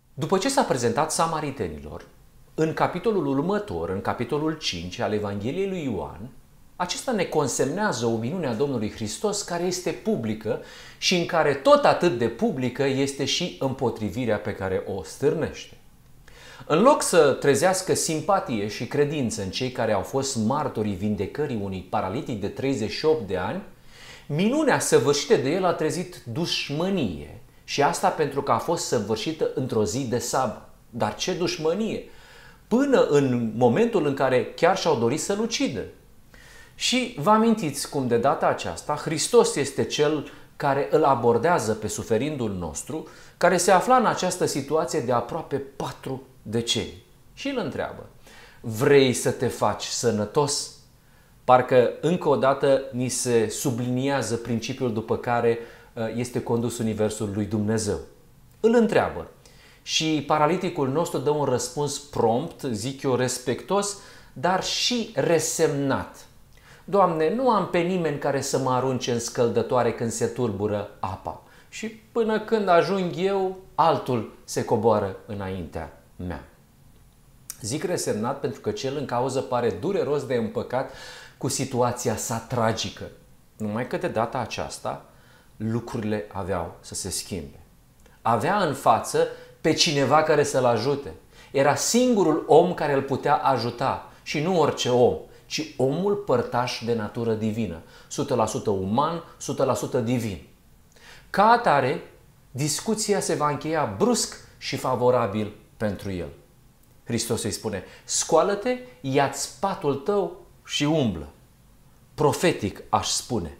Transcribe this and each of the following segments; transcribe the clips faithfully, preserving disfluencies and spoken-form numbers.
După ce s-a prezentat samaritenilor, în capitolul următor, în capitolul cinci al Evangheliei lui Ioan, acesta ne consemnează o minune a Domnului Hristos care este publică și în care tot atât de publică este și împotrivirea pe care o stârnește. În loc să trezească simpatie și credință în cei care au fost martorii vindecării unui paralitic de treizeci și opt de ani, minunea săvârșită de el a trezit dușmănie și asta pentru că a fost săvârșită într-o zi de sabat. Dar ce dușmănie! Până în momentul în care chiar și-au dorit să-l ucidă. Și vă amintiți cum de data aceasta Hristos este Cel care îl abordează pe suferindul nostru, care se afla în această situație de aproape patru decenii. Și îl întreabă: vrei să te faci sănătos? Parcă încă o dată ni se subliniază principiul după care este condus universul lui Dumnezeu. Îl întreabă și paraliticul nostru dă un răspuns prompt, zic eu respectos, dar și resemnat. Doamne, nu am pe nimeni care să mă arunce în scăldătoare când se tulbură apa. Și până când ajung eu, altul se coboară înaintea mea. Zic resemnat pentru că cel în cauză pare dureros de împăcat cu situația sa tragică. Numai că de data aceasta lucrurile aveau să se schimbe. Avea în față pe cineva care să-l ajute. Era singurul om care îl putea ajuta și nu orice om, ci omul părtaș de natură divină, o sută la sută uman, o sută la sută divin. Ca atare, discuția se va încheia brusc și favorabil pentru el. Hristos îi spune: scoală-te, ia-ți patul tău și umblă. Profetic aș spune.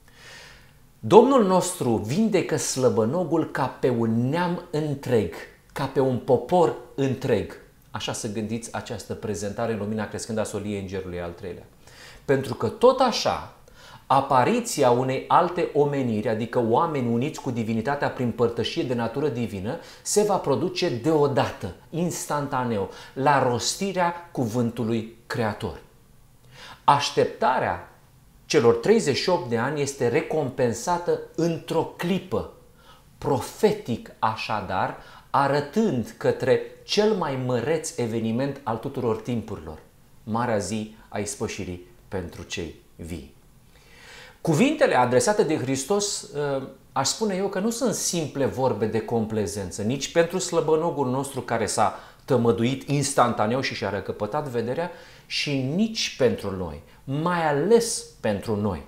Domnul nostru vindecă slăbănogul ca pe un neam întreg, ca pe un popor întreg. Așa să gândiți această prezentare în lumina crescândă a soliei Îngerului al treilea. Pentru că tot așa, apariția unei alte omeniri, adică oameni uniți cu divinitatea prin părtășie de natură divină, se va produce deodată, instantaneu, la rostirea cuvântului Creator. Așteptarea celor treizeci și opt de ani este recompensată într-o clipă, profetic așadar, arătând către cel mai măreț eveniment al tuturor timpurilor, marea zi a ispășirii pentru cei vii. Cuvintele adresate de Hristos, aș spune eu că nu sunt simple vorbe de complezență, nici pentru slăbănogul nostru care s-a tămăduit instantaneu și și-a recăpătat vederea, și nici pentru noi, mai ales pentru noi.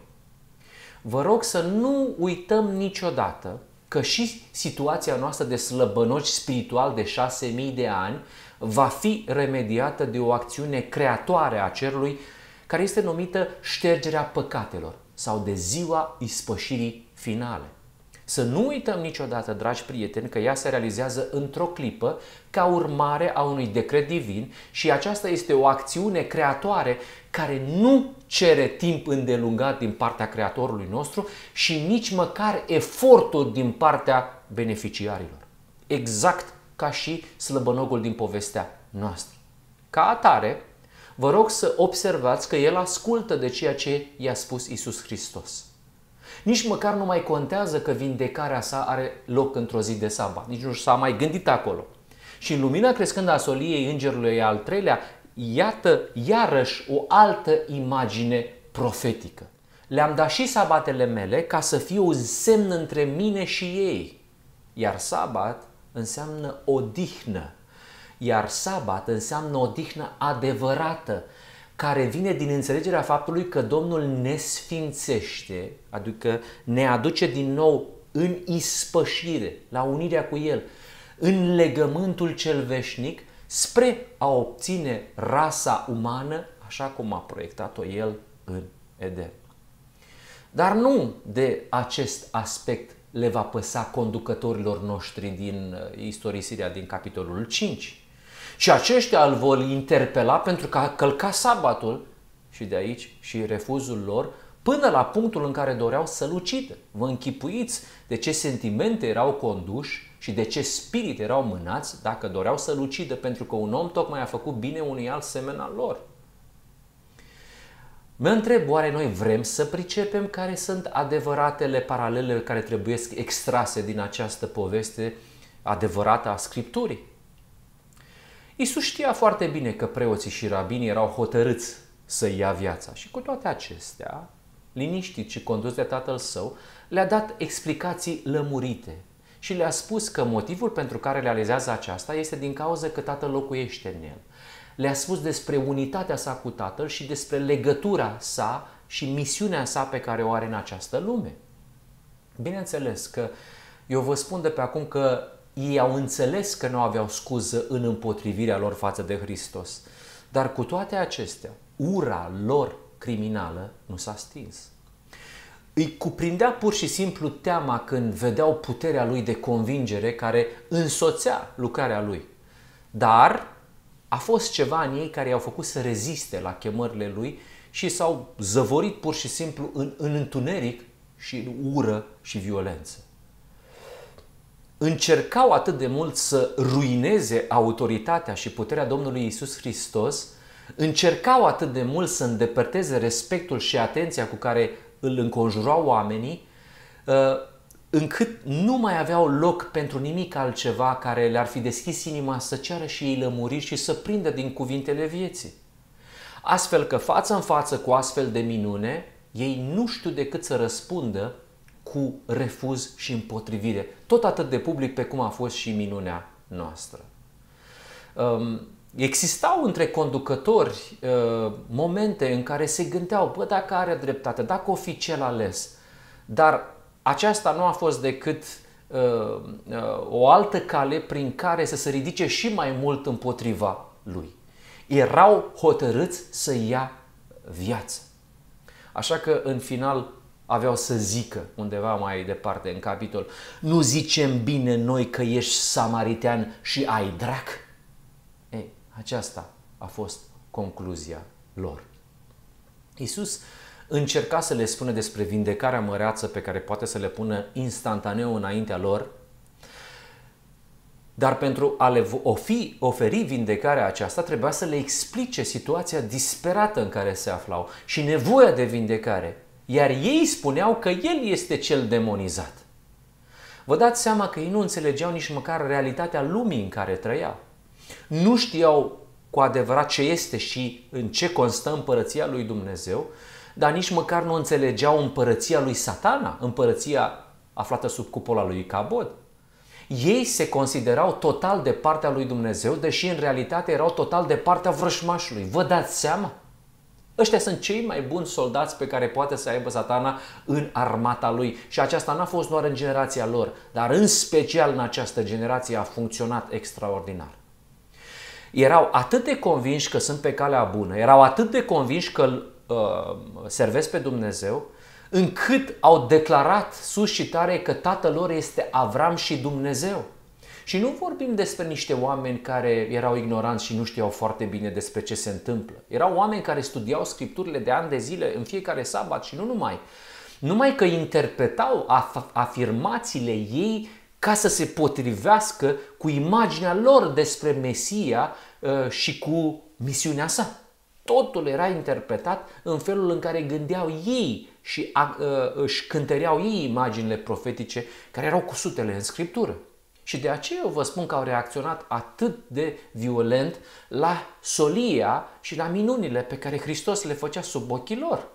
Vă rog să nu uităm niciodată că și situația noastră de slăbănoci spiritual de șase mii de ani va fi remediată de o acțiune creatoare a cerului, care este numită ștergerea păcatelor sau de ziua ispășirii finale. Să nu uităm niciodată, dragi prieteni, că ea se realizează într-o clipă ca urmare a unui decret divin și aceasta este o acțiune creatoare care nu cere timp îndelungat din partea Creatorului nostru și nici măcar eforturi din partea beneficiarilor. Exact ca și slăbănogul din povestea noastră. Ca atare, vă rog să observați că el ascultă de ceea ce i-a spus Iisus Hristos. Nici măcar nu mai contează că vindecarea sa are loc într-o zi de sabat. Nici nu s-a mai gândit acolo. Și în lumina crescândă a soliei Îngerului al treilea, iată iarăși o altă imagine profetică. Le-am dat și sabatele mele ca să fie un semn între mine și ei. Iar sabat înseamnă odihnă. Iar sabat înseamnă odihnă adevărată, care vine din înțelegerea faptului că Domnul ne sfințește, adică ne aduce din nou în ispășire, la unirea cu El, în legământul cel veșnic, spre a obține rasa umană, așa cum a proiectat-o El în Eden. Dar nu de acest aspect le va păsa conducătorilor noștri din istorisirea din capitolul cinci. Și aceștia îl vor interpela pentru că a călcat sabatul și de aici și refuzul lor până la punctul în care doreau să-l ucidă. Vă închipuiți de ce sentimente erau conduși și de ce spirit erau mânați dacă doreau să-l ucidă, pentru că un om tocmai a făcut bine unui alt semen al lor. Mă întreb, oare noi vrem să pricepem care sunt adevăratele paralele care trebuie extrase din această poveste adevărată a Scripturii? Iisus știa foarte bine că preoții și rabinii erau hotărâți să ia viața și cu toate acestea, liniștit și condus de tatăl său, le-a dat explicații lămurite și le-a spus că motivul pentru care realizează aceasta este din cauza că tatăl locuiește în el. Le-a spus despre unitatea sa cu tatăl și despre legătura sa și misiunea sa pe care o are în această lume. Bineînțeles că eu vă spun de pe acum că ei au înțeles că nu aveau scuză în împotrivirea lor față de Hristos. Dar cu toate acestea, ura lor criminală nu s-a stins. Îi cuprindea pur și simplu teama când vedeau puterea lui de convingere care însoțea lucrarea lui. Dar a fost ceva în ei care i-au făcut să reziste la chemările lui și s-au zăvorit pur și simplu în, în întuneric și în ură și violență. Încercau atât de mult să ruineze autoritatea și puterea Domnului Iisus Hristos, încercau atât de mult să îndepărteze respectul și atenția cu care îl înconjurau oamenii, încât nu mai aveau loc pentru nimic altceva care le-ar fi deschis inima să ceară și ei lămuriri și să prindă din cuvintele vieții. Astfel că față în față cu astfel de minune, ei nu știu decât să răspundă cu refuz și împotrivire, tot atât de public pe cum a fost și minunea noastră. Existau între conducători momente în care se gândeau, bă, dacă are dreptate, dacă o fi cel ales, dar aceasta nu a fost decât o altă cale prin care să se ridice și mai mult împotriva lui. Erau hotărâți să ia viață. Așa că în final aveau să zică undeva mai departe în capitol, nu zicem bine noi că ești samaritean și ai drac? Ei, aceasta a fost concluzia lor. Iisus încerca să le spună despre vindecarea măreață pe care poate să le pună instantaneu înaintea lor, dar pentru a le oferi vindecarea aceasta trebuia să le explice situația disperată în care se aflau și nevoia de vindecare. Iar ei spuneau că el este cel demonizat. Vă dați seama că ei nu înțelegeau nici măcar realitatea lumii în care trăiau. Nu știau cu adevărat ce este și în ce constă împărăția lui Dumnezeu, dar nici măcar nu înțelegeau împărăția lui Satana, împărăția aflată sub cupola lui Icabod. Ei se considerau total de partea lui Dumnezeu, deși în realitate erau total de partea vrășmașului. Vă dați seama? Ăștia sunt cei mai buni soldați pe care poate să aibă Satana în armata lui. Și aceasta n-a fost doar în generația lor, dar în special în această generație a funcționat extraordinar. Erau atât de convinși că sunt pe calea bună, erau atât de convinși că îl uh, servesc pe Dumnezeu, încât au declarat sus și tare că tatăl lor este Avram și Dumnezeu. Și nu vorbim despre niște oameni care erau ignoranți și nu știau foarte bine despre ce se întâmplă. Erau oameni care studiau scripturile de ani de zile în fiecare sabat și nu numai. Numai că interpretau af- afirmațiile ei ca să se potrivească cu imaginea lor despre Mesia uh, și cu misiunea sa. Totul era interpretat în felul în care gândeau ei și uh, își cântăreau ei imaginile profetice care erau cu sutele în Scriptură. Și de aceea eu vă spun că au reacționat atât de violent la solia și la minunile pe care Hristos le făcea sub ochii lor.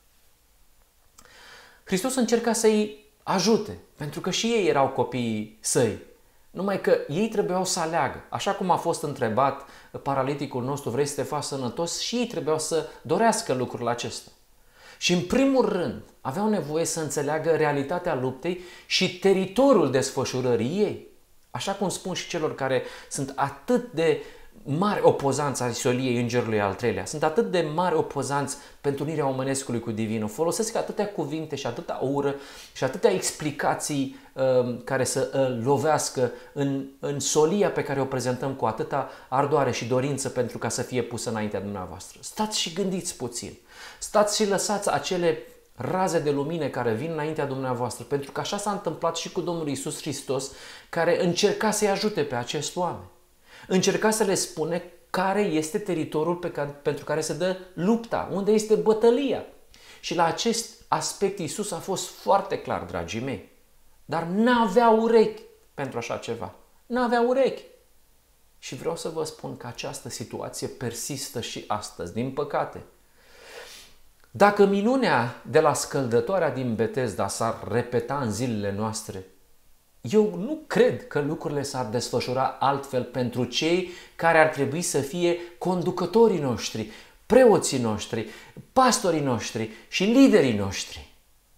Hristos încerca să-i ajute, pentru că și ei erau copiii săi. Numai că ei trebuiau să aleagă. Așa cum a fost întrebat paraliticul nostru, vrei să te faci sănătos? Și ei trebuiau să dorească lucrul acesta. Și în primul rând aveau nevoie să înțeleagă realitatea luptei și teritoriul desfășurării ei. Așa cum spun și celor care sunt atât de mari opozanți ai soliei îngerului al treilea, sunt atât de mari opozanți pentru unirea omenescului cu divinul, folosesc atâtea cuvinte și atâta ură și atâtea explicații uh, care să uh, lovească în, în solia pe care o prezentăm cu atâta ardoare și dorință pentru ca să fie pusă înaintea dumneavoastră. Stați și gândiți puțin. Stați și lăsați acele raze de lumină care vin înaintea dumneavoastră, pentru că așa s-a întâmplat și cu Domnul Iisus Hristos, care încerca să-i ajute pe acești oameni. Încerca să le spune care este teritoriul pe care, pentru care se dă lupta, unde este bătălia. Și la acest aspect Iisus a fost foarte clar, dragii mei. Dar n-avea urechi pentru așa ceva. N-avea urechi. Și vreau să vă spun că această situație persistă și astăzi, din păcate. Dacă minunea de la scăldătoarea din Betesda s-ar repeta în zilele noastre, eu nu cred că lucrurile s-ar desfășura altfel pentru cei care ar trebui să fie conducătorii noștri, preoții noștri, pastorii noștri și liderii noștri.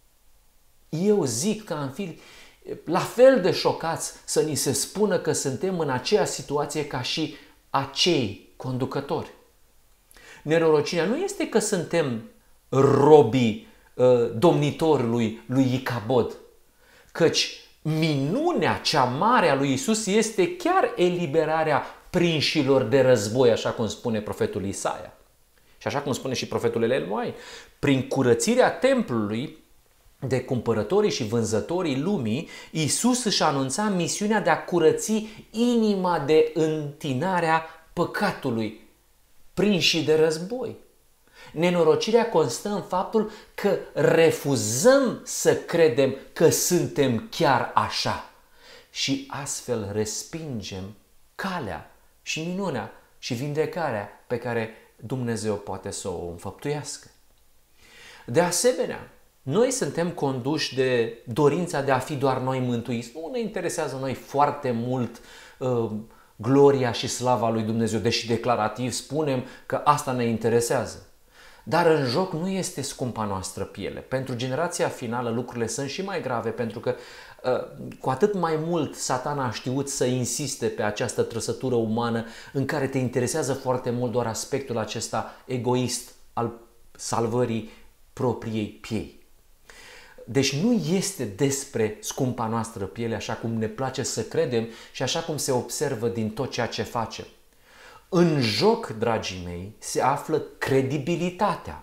Eu zic că am fi la fel de șocați să ni se spună că suntem în aceeași situație ca și acei conducători. Nenorocirea nu este că suntem robii uh, domnitorului lui Icabod, căci minunea cea mare a lui Isus este chiar eliberarea prinșilor de război, așa cum spune profetul Isaia. Și așa cum spune și profetul Elel Moai, prin curățirea templului de cumpărătorii și vânzătorii lumii, Iisus își anunța misiunea de a curăți inima de întinarea păcatului, prinși de război. Nenorocirea constă în faptul că refuzăm să credem că suntem chiar așa și astfel respingem calea și minunea și vindecarea pe care Dumnezeu poate să o înfăptuiască. De asemenea, noi suntem conduși de dorința de a fi doar noi mântuiți. Nu ne interesează noi foarte mult uh, gloria și slava lui Dumnezeu, deși declarativ spunem că asta ne interesează. Dar în joc nu este scumpa noastră piele. Pentru generația finală lucrurile sunt și mai grave, pentru că uh, cu atât mai mult Satana a știut să insiste pe această trăsătură umană în care te interesează foarte mult doar aspectul acesta egoist al salvării propriei piei. Deci nu este despre scumpa noastră piele, așa cum ne place să credem și așa cum se observă din tot ceea ce facem. În joc, dragii mei, se află credibilitatea,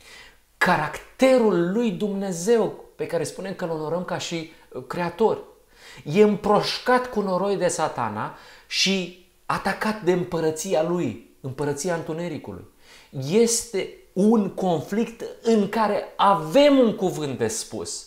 caracterul lui Dumnezeu, pe care spunem că îl onorăm ca și creator. E împroșcat cu noroi de Satana și atacat de împărăția lui, împărăția întunericului. Este un conflict în care avem un cuvânt de spus.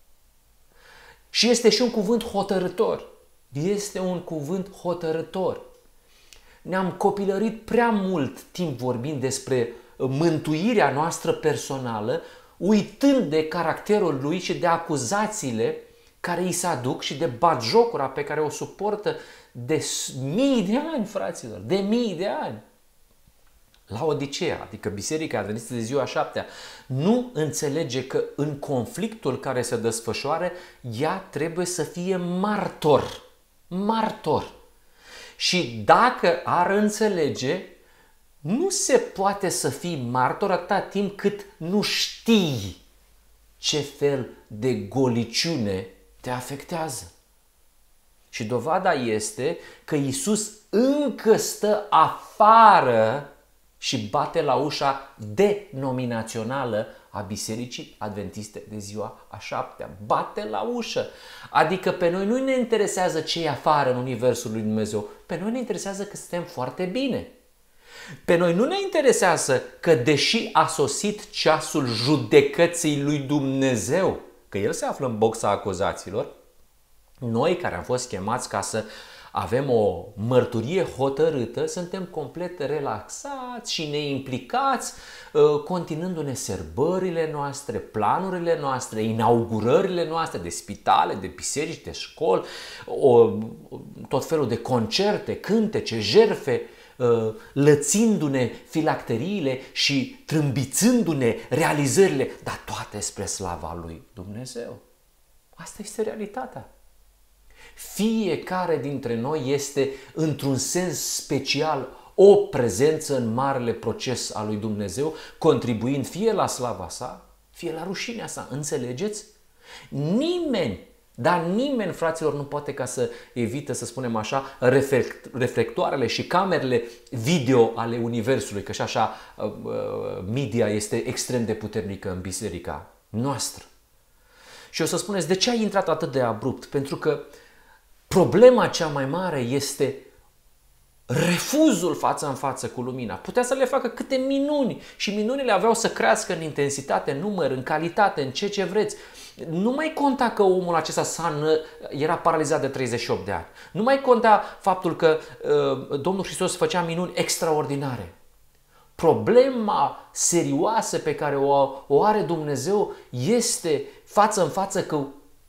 Și este și un cuvânt hotărător. Este un cuvânt hotărător. Ne-am copilărit prea mult timp vorbind despre mântuirea noastră personală, uitând de caracterul lui și de acuzațiile care îi se aduc și de batjocura pe care o suportă de mii de ani, fraților, de mii de ani. Laodicea, adică Biserica Adventistă de ziua a șaptea, nu înțelege că în conflictul care se desfășoară, ea trebuie să fie martor. Martor. Și dacă ar înțelege, nu se poate să fii martor atâta timp cât nu știi ce fel de goliciune te afectează. Și dovada este că Iisus încă stă afară și bate la ușa denominațională a Bisericii Adventiste de ziua a șaptea. Bate la ușă. Adică pe noi nu ne interesează ce e afară în Universul lui Dumnezeu. Pe noi ne interesează că suntem foarte bine. Pe noi nu ne interesează că deși a sosit ceasul judecății lui Dumnezeu, că El se află în boxa acuzaților, noi care am fost chemați ca să avem o mărturie hotărâtă, suntem complet relaxați și neimplicați, continuându-ne sărbările noastre, planurile noastre, inaugurările noastre de spitale, de biserici, de școli, tot felul de concerte, cântece, jerfe, lățindu-ne filacteriile și trâmbițându-ne realizările, dar toate spre slava lui Dumnezeu. Asta este realitatea. Fiecare dintre noi este, într-un sens special, o prezență în marele proces al lui Dumnezeu, contribuind fie la slava sa, fie la rușinea sa. Înțelegeți? Nimeni, dar nimeni, fraților, nu poate ca să evite, să spunem așa, reflectoarele și camerele video ale Universului, că și așa media este extrem de puternică în biserica noastră. Și o să spuneți, de ce ai intrat atât de abrupt? Pentru că problema cea mai mare este refuzul față în față cu lumina. Putea să le facă câte minuni și minunile aveau să crească în intensitate, în număr, în calitate, în ce ce vreți. Nu mai conta că omul acesta s-a, era paralizat de treizeci și opt de ani. Nu mai conta faptul că uh, Domnul Hristos făcea minuni extraordinare. Problema serioasă pe care o, o are Dumnezeu este față în față cu,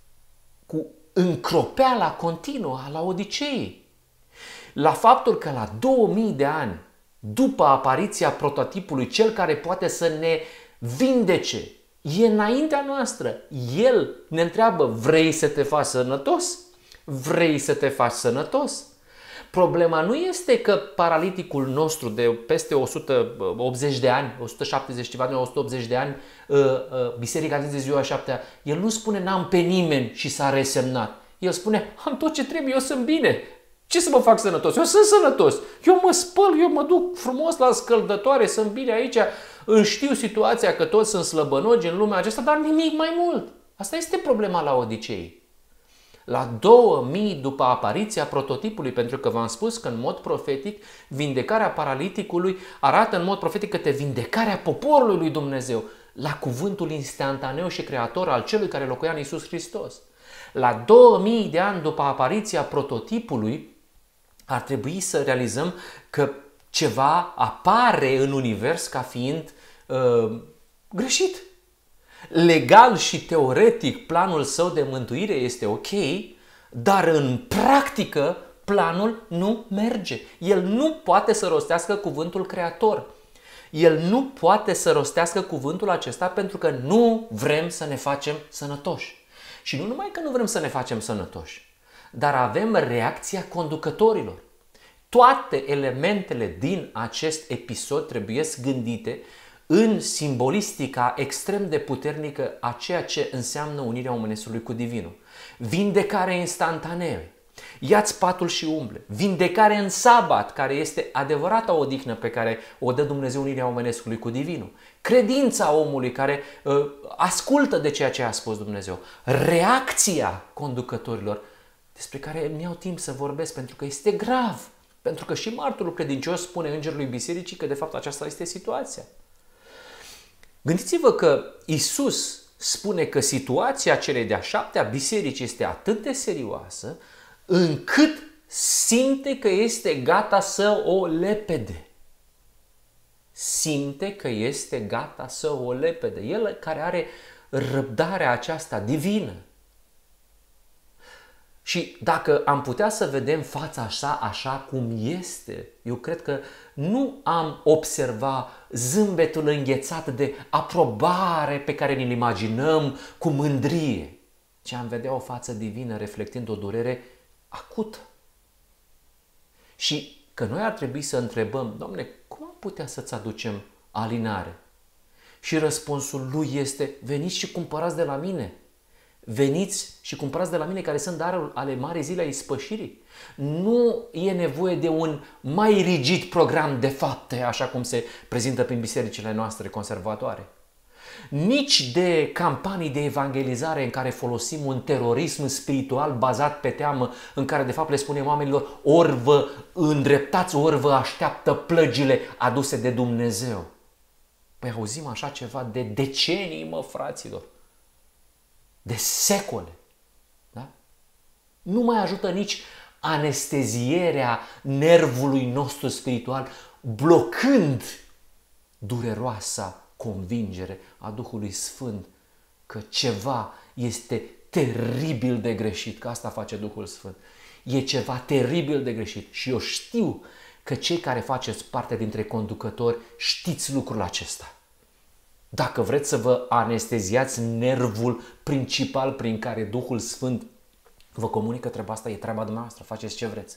cu încropeala continuă a Laodiceei. La faptul că la două mii de ani după apariția prototipului, cel care poate să ne vindece, e înaintea noastră. El ne întreabă, vrei să te faci sănătos? Vrei să te faci sănătos? Problema nu este că paraliticul nostru de peste o sută optzeci de ani, o sută șaptezeci ceva de o sută optzeci de ani, biserica de ziua a șaptea, el nu spune n-am pe nimeni și s-a resemnat. El spune, am tot ce trebuie, eu sunt bine. Ce să mă fac sănătos? Eu sunt sănătos. Eu mă spăl, eu mă duc frumos la scăldătoare, sunt bine aici. Știu situația că toți sunt slăbănogi în lumea aceasta, dar nimic mai mult. Asta este problema Laodiceei. La două mii după apariția prototipului, pentru că v-am spus că în mod profetic vindecarea paraliticului arată în mod profetic către vindecarea poporului lui Dumnezeu, la cuvântul instantaneu și creator al celui care locuia în Iisus Hristos. La două mii de ani după apariția prototipului ar trebui să realizăm că ceva apare în univers ca fiind uh, greșit. Legal și teoretic planul său de mântuire este ok, dar în practică planul nu merge. El nu poate să rostească cuvântul creator. El nu poate să rostească cuvântul acesta pentru că nu vrem să ne facem sănătoși. Și nu numai că nu vrem să ne facem sănătoși, dar avem reacția conducătorilor. Toate elementele din acest episod trebuie gândite în simbolistica extrem de puternică a ceea ce înseamnă unirea omenescului cu divinul. Vindecare instantanee, ia-ți patul și umble, vindecare în sabat, care este adevărata odihnă pe care o dă Dumnezeu unirea omenescului cu divinul, credința omului care uh, ascultă de ceea ce a spus Dumnezeu, reacția conducătorilor, despre care nu iau timp să vorbesc pentru că este grav, pentru că și martorul credincios spune îngerului bisericii că de fapt aceasta este situația. Gândiți-vă că Iisus spune că situația celei de-a șaptea biserici este atât de serioasă încât simte că este gata să o lepede. Simte că este gata să o lepede. El care are răbdarea aceasta divină. Și dacă am putea să vedem fața sa așa cum este, eu cred că nu am observat zâmbetul înghețat de aprobare pe care ne-l imaginăm cu mândrie, ci am vedea o față divină reflectând o durere acută. Și că noi ar trebui să întrebăm, Doamne, cum am putea să-ți aducem alinare? Și răspunsul lui este, veniți și cumpărați de la mine. Veniți și cumpărați de la mine, care sunt darul ale Marii Zile a Ispășirii. Nu e nevoie de un mai rigid program de fapte, așa cum se prezintă prin bisericile noastre conservatoare. Nici de campanii de evangelizare în care folosim un terorism spiritual bazat pe teamă, în care de fapt le spunem oamenilor ori vă îndreptați, ori vă așteaptă plăgile aduse de Dumnezeu. Păi auzim așa ceva de decenii, mă, fraților. De secole. Da? Nu mai ajută nici anestezierea nervului nostru spiritual, blocând dureroasa convingere a Duhului Sfânt că ceva este teribil de greșit, că asta face Duhul Sfânt. E ceva teribil de greșit și eu știu că cei care faceți parte dintre conducători știți lucrul acesta. Dacă vreți să vă anesteziați nervul principal prin care Duhul Sfânt vă comunică treaba asta, e treaba dumneavoastră, faceți ce vreți.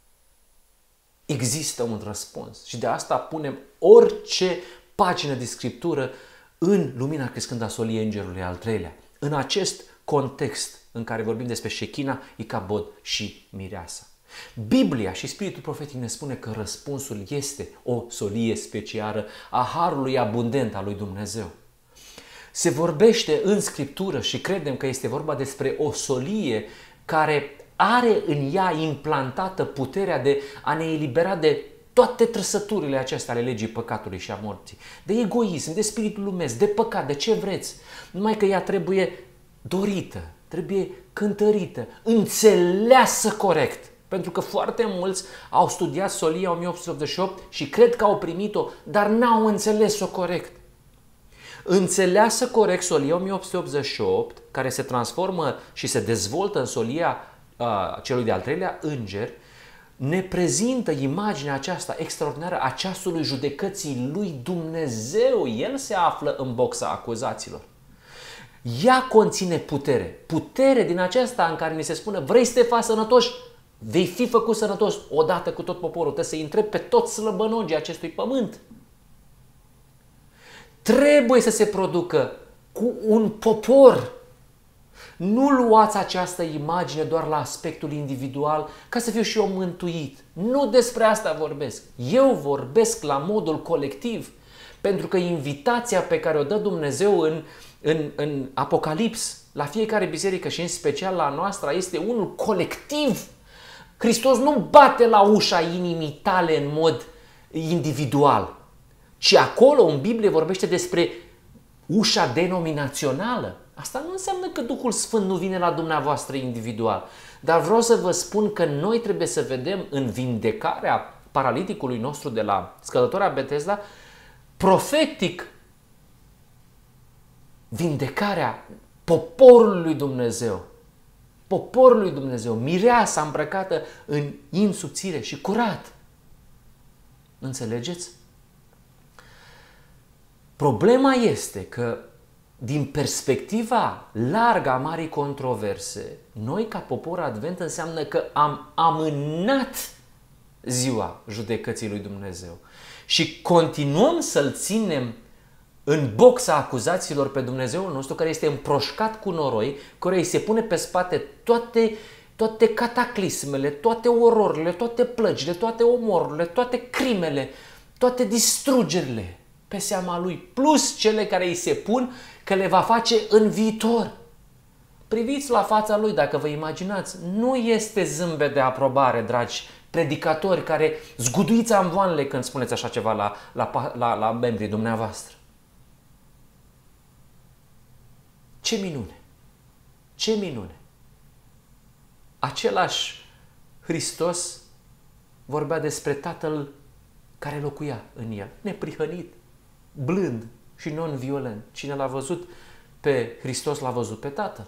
Există un răspuns și de asta punem orice pagină de scriptură în lumina crescândă a soliei îngerului al treilea. În acest context în care vorbim despre Shechina, Icabod și Mireasa. Biblia și Spiritul Profetic ne spune că răspunsul este o solie specială a harului abundent al lui Dumnezeu. Se vorbește în Scriptură și credem că este vorba despre o solie care are în ea implantată puterea de a ne elibera de toate trăsăturile acestea ale legii păcatului și a morții. De egoism, de spiritul lumesc, de păcat, de ce vreți. Numai că ea trebuie dorită, trebuie cântărită, înțeleasă corect. Pentru că foarte mulți au studiat solia o mie opt sute optzeci și opt și cred că au primit-o, dar n-au înțeles-o corect. Înțeleasă corect solia o mie opt sute optzeci și opt, care se transformă și se dezvoltă în solia uh, celui de-al treilea înger, ne prezintă imaginea aceasta extraordinară a ceasului judecății lui Dumnezeu. El se află în boxa acuzaților. Ea conține putere. Putere din aceasta în care ni se spune: vrei să te faci sănătos? Vei fi făcut sănătos odată cu tot poporul. Trebuie să-i întrebi pe toți slăbănogii acestui pământ. Trebuie să se producă cu un popor. Nu luați această imagine doar la aspectul individual, ca să fiu și eu mântuit. Nu despre asta vorbesc. Eu vorbesc la modul colectiv. Pentru că invitația pe care o dă Dumnezeu în, în, în Apocalips, la fiecare biserică și în special la noastră, este unul colectiv. Hristos nu bate la ușa inimii tale în mod individual, ci acolo în Biblie vorbește despre ușa denominațională. Asta nu înseamnă că Duhul Sfânt nu vine la dumneavoastră individual, dar vreau să vă spun că noi trebuie să vedem în vindecarea paraliticului nostru de la scălătoarea Betesda, profetic, vindecarea poporului lui Dumnezeu. Poporul lui Dumnezeu, mireasa îmbrăcată în in subțire și curat. Înțelegeți? Problema este că, din perspectiva largă a marii controverse, noi ca popor advent înseamnă că am amânat ziua judecății lui Dumnezeu și continuăm să-L ținem în boxa acuzațiilor pe Dumnezeul nostru, care este împroșcat cu noroi, care îi se pune pe spate toate, toate cataclismele, toate ororile, toate plăgile, toate omorurile, toate crimele, toate distrugerile pe seama lui, plus cele care îi se pun că le va face în viitor. Priviți la fața lui, dacă vă imaginați, nu este zâmbet de aprobare, dragi predicatori care zguduiți amvoanele când spuneți așa ceva la, la, la, la membrii dumneavoastră. Ce minune! Ce minune! Același Hristos vorbea despre Tatăl care locuia în el, neprihănit, blând și non-violent. Cine l-a văzut pe Hristos, l-a văzut pe Tatăl.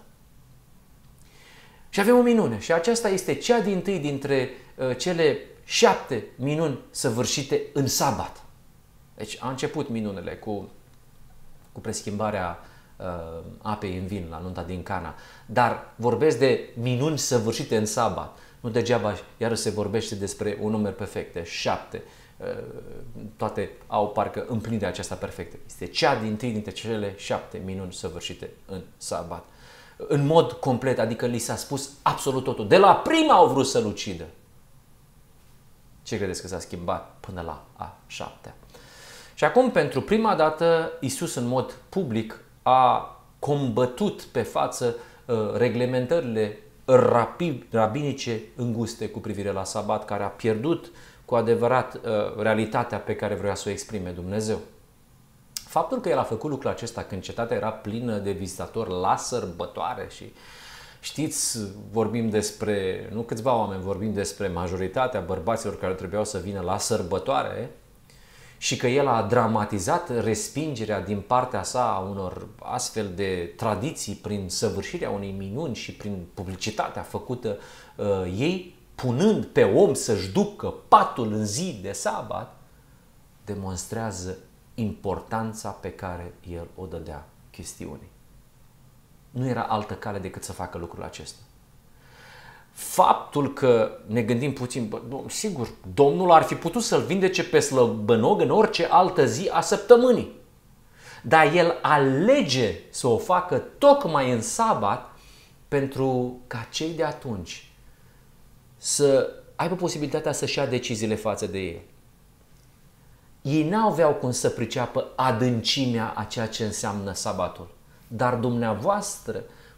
Și avem o minune și aceasta este cea dintâi dintre uh, cele șapte minuni săvârșite în sabat. Deci a început minunele cu, cu preschimbarea uh, apei în vin la nunta din Cana, dar vorbesc de minuni săvârșite în sabat. Nu degeaba iară se vorbește despre un număr perfect, de șapte. Toate au parcă împlinirea aceasta perfectă. Este cea dintâi dintre cele șapte minuni săvârșite în sabat. În mod complet, adică li s-a spus absolut totul. De la prima au vrut să-l ucidă. Ce credeți că s-a schimbat până la a șaptea? Și acum, pentru prima dată, Iisus în mod public a combătut pe față uh, reglementările rapid, rabinice înguste cu privire la sabat, care a pierdut cu adevărat uh, realitatea pe care vrea să o exprime Dumnezeu. Faptul că el a făcut lucrul acesta când cetatea era plină de vizitatori la sărbătoare și știți, vorbim despre, nu câțiva oameni, vorbim despre majoritatea bărbaților care trebuiau să vină la sărbătoare și că el a dramatizat respingerea din partea sa a unor astfel de tradiții prin săvârșirea unei minuni și prin publicitatea făcută uh, ei, punând pe om să-și ducă patul în zi de sabat, demonstrează importanța pe care el o dădea chestiunii. Nu era altă cale decât să facă lucrul acesta. Faptul că ne gândim puțin, bă, sigur, Domnul ar fi putut să-l vindece pe slăbănog în orice altă zi a săptămânii, dar el alege să o facă tocmai în sabat pentru ca cei de atunci să aibă posibilitatea să-și ia deciziile față de el. Ei n-aveau cum să priceapă adâncimea a ceea ce înseamnă sabatul. Dar dumneavoastră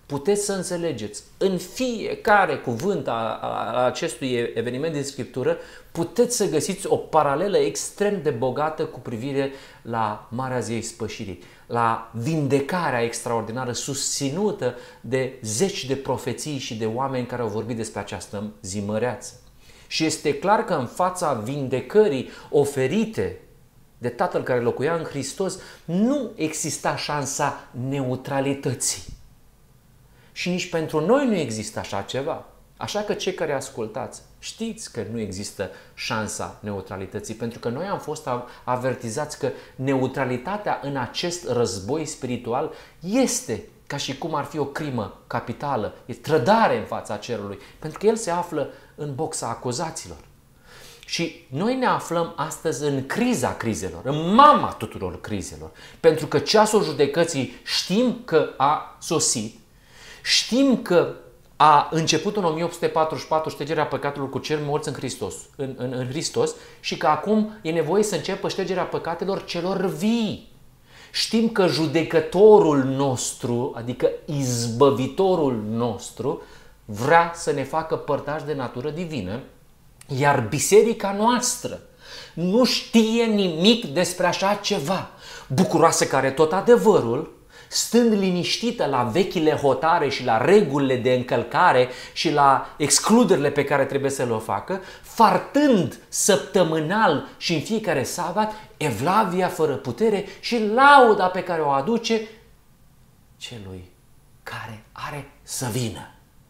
puteți să înțelegeți în fiecare cuvânt a, a, a acestui eveniment din Scriptură, puteți să găsiți o paralelă extrem de bogată cu privire la Marea Zi a Ispășirii, la vindecarea extraordinară susținută de zeci de profeții și de oameni care au vorbit despre această zi măreață. Și este clar că în fața vindecării oferite de Tatăl care locuia în Hristos, nu exista șansa neutralității. Și nici pentru noi nu există așa ceva. Așa că cei care ascultați, știți că nu există șansa neutralității, pentru că noi am fost avertizați că neutralitatea în acest război spiritual este ca și cum ar fi o crimă capitală, e trădare în fața cerului, pentru că el se află în boxa acuzaților. Și noi ne aflăm astăzi în criza crizelor, în mama tuturor crizelor, pentru că ceasul judecății știm că a sosit, știm că a început în o mie opt sute patruzeci și patru ștergerea păcatelor cu cel morți în Hristos, în, în, în Hristos și că acum e nevoie să înceapă ștergerea păcatelor celor vii. Știm că judecătorul nostru, adică izbăvitorul nostru, vrea să ne facă părtași de natură divină, iar biserica noastră nu știe nimic despre așa ceva. Bucuroasă că are tot adevărul, stând liniștită la vechile hotare și la regulile de încălcare și la excluderile pe care trebuie să le facă, fartând săptămânal și în fiecare sabat evlavia fără putere și lauda pe care o aduce celui care are să vină.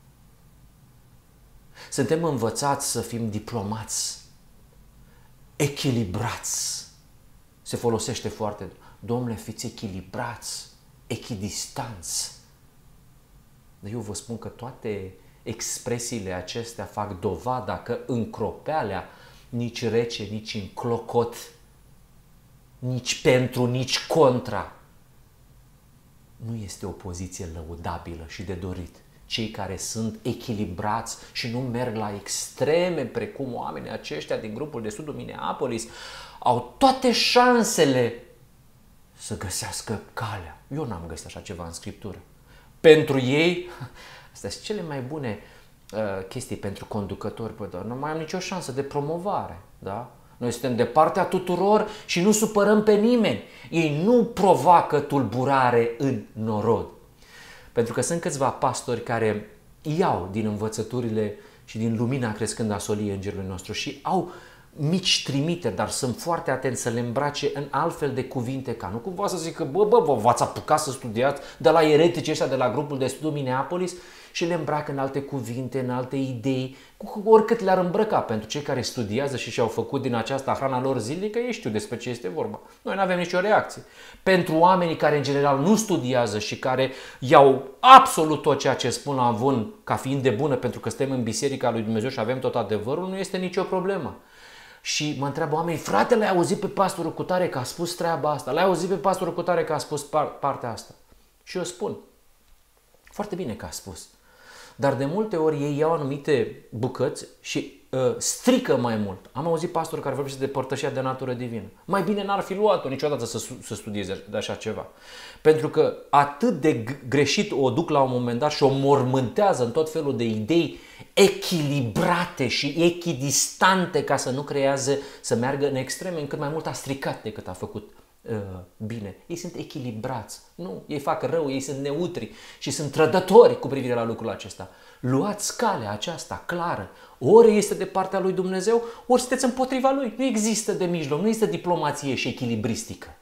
Suntem învățați să fim diplomați, echilibrați. Se folosește foarte. Domnule, fiți echilibrați, echidistanți. Dar eu vă spun că toate expresiile acestea fac dovada că încropealea nici rece, nici în clocot, nici pentru, nici contra, nu este o poziție lăudabilă și de dorit. Cei care sunt echilibrați și nu merg la extreme, precum oamenii aceștia din grupul de sudul Minneapolis, au toate șansele să găsească calea. Eu n-am găsit așa ceva în Scriptură. Pentru ei, astea sunt cele mai bune uh, chestii pentru conducători, păi, dar nu mai am nicio șansă de promovare. Da? Noi suntem de partea tuturor și nu supărăm pe nimeni. Ei nu provoacă tulburare în norod. Pentru că sunt câțiva pastori care iau din învățăturile și din lumina crescând a soliei Îngerului nostru și au mici trimiteri, dar sunt foarte atenți să le îmbrace în altfel de cuvinte, ca nu cumva să zică, bă, bă, vă v-ați apucat să studiați de la eretici ăștia de la grupul de studiu Minneapolis și le îmbracă în alte cuvinte, în alte idei, cu oricât le-ar îmbrăca. Pentru cei care studiază și și-au făcut din aceasta hrana lor zilnică, ei știu despre ce este vorba. Noi nu avem nicio reacție. Pentru oamenii care în general nu studiază și care iau absolut tot ceea ce spun la avânt ca fiind de bună pentru că suntem în Biserica lui Dumnezeu și avem tot adevărul, nu este nicio problemă. Și mă întreabă oamenii, frate, l-ai auzit pe pastorul cutare că a spus treaba asta? L-ai auzit pe pastorul cutare că a spus par partea asta? Și eu spun, foarte bine că a spus. Dar de multe ori ei iau anumite bucăți și uh, strică mai mult. Am auzit pastori care vorbește de părtășia de natură divină. Mai bine n-ar fi luat-o niciodată să, să studieze de așa ceva. Pentru că atât de greșit o duc la un moment dat și o mormântează în tot felul de idei echilibrate și echidistante ca să nu creează, să meargă în extreme, încât mai mult a stricat decât a făcut uh, bine. Ei sunt echilibrați. Nu, ei fac rău, ei sunt neutri și sunt trădători cu privire la lucrul acesta. Luați calea aceasta clară. Ori este de partea lui Dumnezeu, ori sunteți împotriva lui. Nu există de mijloc, nu există diplomație și echilibristică.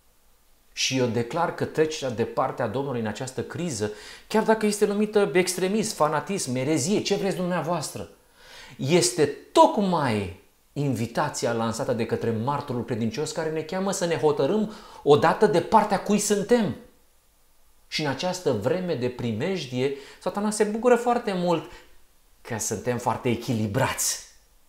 Și eu declar că trecerea de partea Domnului în această criză, chiar dacă este numită extremism, fanatism, erezie, ce vreți dumneavoastră, este tocmai invitația lansată de către martorul credincios care ne cheamă să ne hotărâm odată de partea cui suntem. Și în această vreme de primejdie, Satana se bucură foarte mult că suntem foarte echilibrați.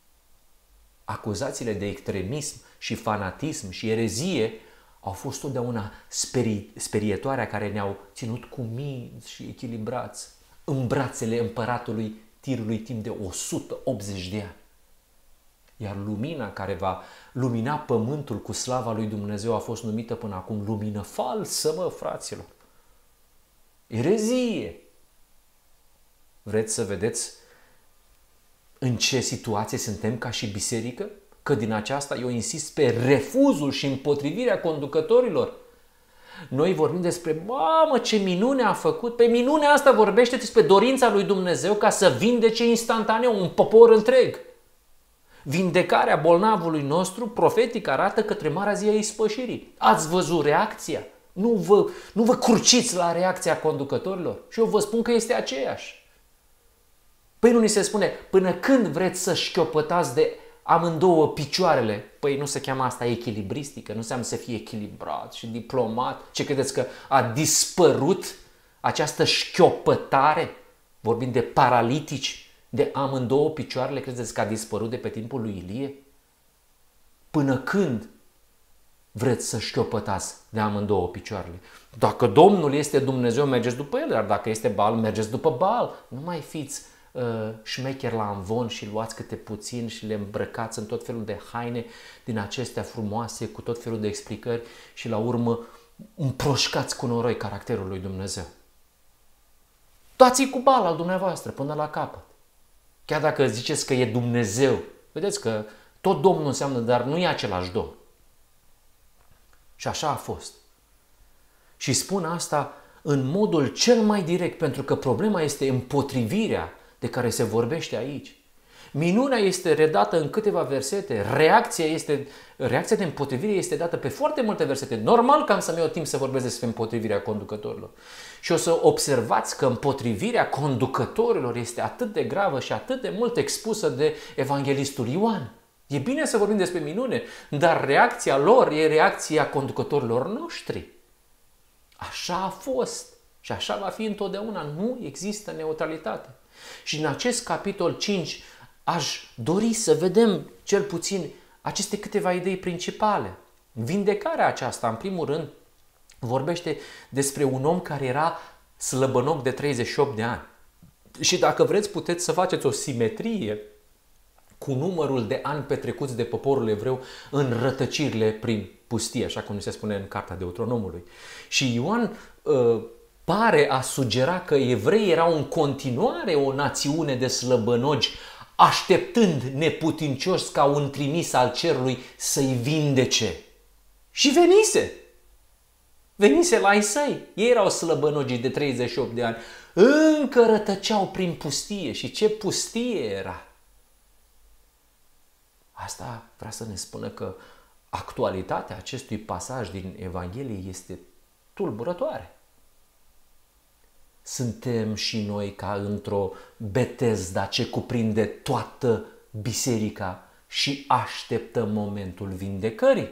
Acuzațiile de extremism și fanatism și erezie au fost totdeauna sperii, sperietoarea care ne-au ținut cu minți și echilibrați în brațele împăratului Tirului timp de o sută optzeci de ani. Iar lumina care va lumina pământul cu slava lui Dumnezeu a fost numită până acum lumină falsă, mă, fraților. Erezie. Vreți să vedeți în ce situație suntem ca și biserică? Că din aceasta eu insist pe refuzul și împotrivirea conducătorilor. Noi vorbim despre, mamă, ce minune a făcut. Pe minunea asta vorbește despre dorința lui Dumnezeu ca să vindece instantaneu un popor întreg. Vindecarea bolnavului nostru profetic arată către marea zi a ispășirii. Ați văzut reacția? Nu vă, nu vă curciți la reacția conducătorilor? Și eu vă spun că este aceeași. Păi nu ni se spune, până când vreți să șchiopătați de amândouă picioarele? Păi nu se cheamă asta echilibristică, nu înseamnă să fie echilibrat și diplomat. Ce credeți că a dispărut această șchiopătare? Vorbim de paralitici, de amândouă picioarele, credeți că a dispărut de pe timpul lui Ilie? Până când vreți să șchiopătați de amândouă picioarele? Dacă Domnul este Dumnezeu, mergeți după El, dar dacă este Baal, mergeți după Baal. Nu mai fiți uh, șmecheri la amvon și luați câte puțin și le îmbrăcați în tot felul de haine din acestea frumoase, cu tot felul de explicări și la urmă împroșcați cu noroi caracterul lui Dumnezeu. Dați-i cu Baal al dumneavoastră până la capăt. Chiar dacă ziceți că e Dumnezeu, vedeți că tot Domnul înseamnă, dar nu e același Domn. Și așa a fost. Și spun asta în modul cel mai direct, pentru că problema este împotrivirea de care se vorbește aici. Minunea este redată în câteva versete, reacția, este, reacția de împotrivire este dată pe foarte multe versete. Normal că am să-mi iau timp să vorbesc despre împotrivirea conducătorilor. Și o să observați că împotrivirea conducătorilor este atât de gravă și atât de mult expusă de evanghelistul Ioan. E bine să vorbim despre minune, dar reacția lor e reacția conducătorilor noștri. Așa a fost și așa va fi întotdeauna. Nu există neutralitate. Și în acest capitol cinci aș dori să vedem cel puțin aceste câteva idei principale. Vindecarea aceasta, în primul rând, vorbește despre un om care era slăbănoc de treizeci și opt de ani. Și dacă vreți, puteți să faceți o simetrie cu numărul de ani petrecuți de poporul evreu în rătăcirile prin pustie, așa cum se spune în Cartea Deuteronomului. Și Ioan uh, pare a sugera că evreii erau în continuare o națiune de slăbănogi, așteptând neputincioși ca un trimis al cerului să-i vindece. Și venise. Venise la ai săi. Ei erau slăbănogii de treizeci și opt de ani. Încă rătăceau prin pustie. Și ce pustie era? Asta vrea să ne spună că actualitatea acestui pasaj din Evanghelie este tulburătoare. Suntem și noi ca într-o Betesda ce cuprinde toată biserica și așteptăm momentul vindecării.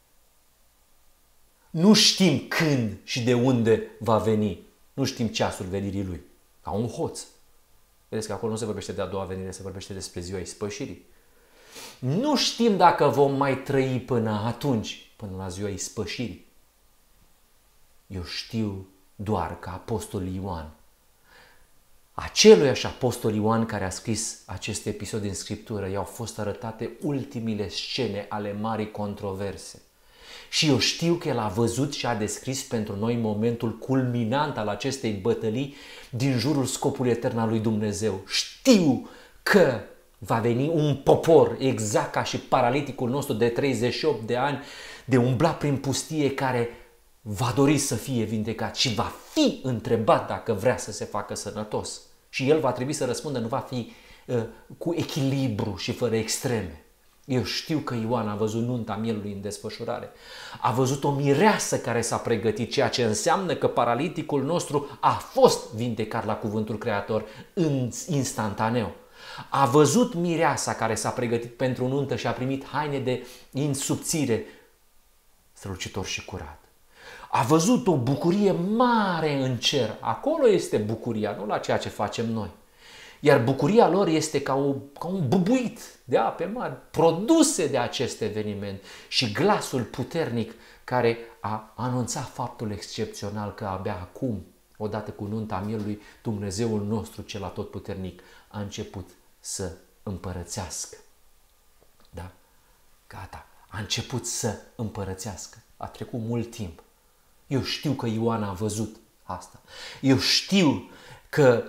Nu știm când și de unde va veni. Nu știm ceasul venirii lui. Ca un hoț. Vedeți că acolo nu se vorbește de a doua venire, se vorbește despre ziua ispășirii. Nu știm dacă vom mai trăi până atunci, până la ziua ispășirii. Eu știu doar că apostolul Ioan, aceluiași apostol Ioan care a scris acest episod din Scriptură, i-au fost arătate ultimile scene ale marii controverse. Și eu știu că el a văzut și a descris pentru noi momentul culminant al acestei bătălii din jurul scopului etern al lui Dumnezeu. Știu că va veni un popor, exact ca și paraliticul nostru de treizeci și opt de ani, de umbla prin pustie, care va dori să fie vindecat și va fi întrebat dacă vrea să se facă sănătos. Și el va trebui să răspundă, nu va fi uh, cu echilibru și fără extreme. Eu știu că Ioan a văzut nunta mielului în desfășurare. A văzut o mireasă care s-a pregătit, ceea ce înseamnă că paraliticul nostru a fost vindecat la cuvântul Creator în instantaneu. A văzut mireasa care s-a pregătit pentru nuntă și a primit haine de insubțire, strălucitor și curat. A văzut o bucurie mare în cer. Acolo este bucuria, nu la ceea ce facem noi. Iar bucuria lor este ca, o, ca un bubuit de ape mari, produse de acest eveniment și glasul puternic care a anunțat faptul excepțional că abia acum, odată cu nunta mielului, Dumnezeul nostru cel atotputernic a început să împărățească. Da? Gata. A început să împărățească. A trecut mult timp. Eu știu că Ioan a văzut asta. Eu știu că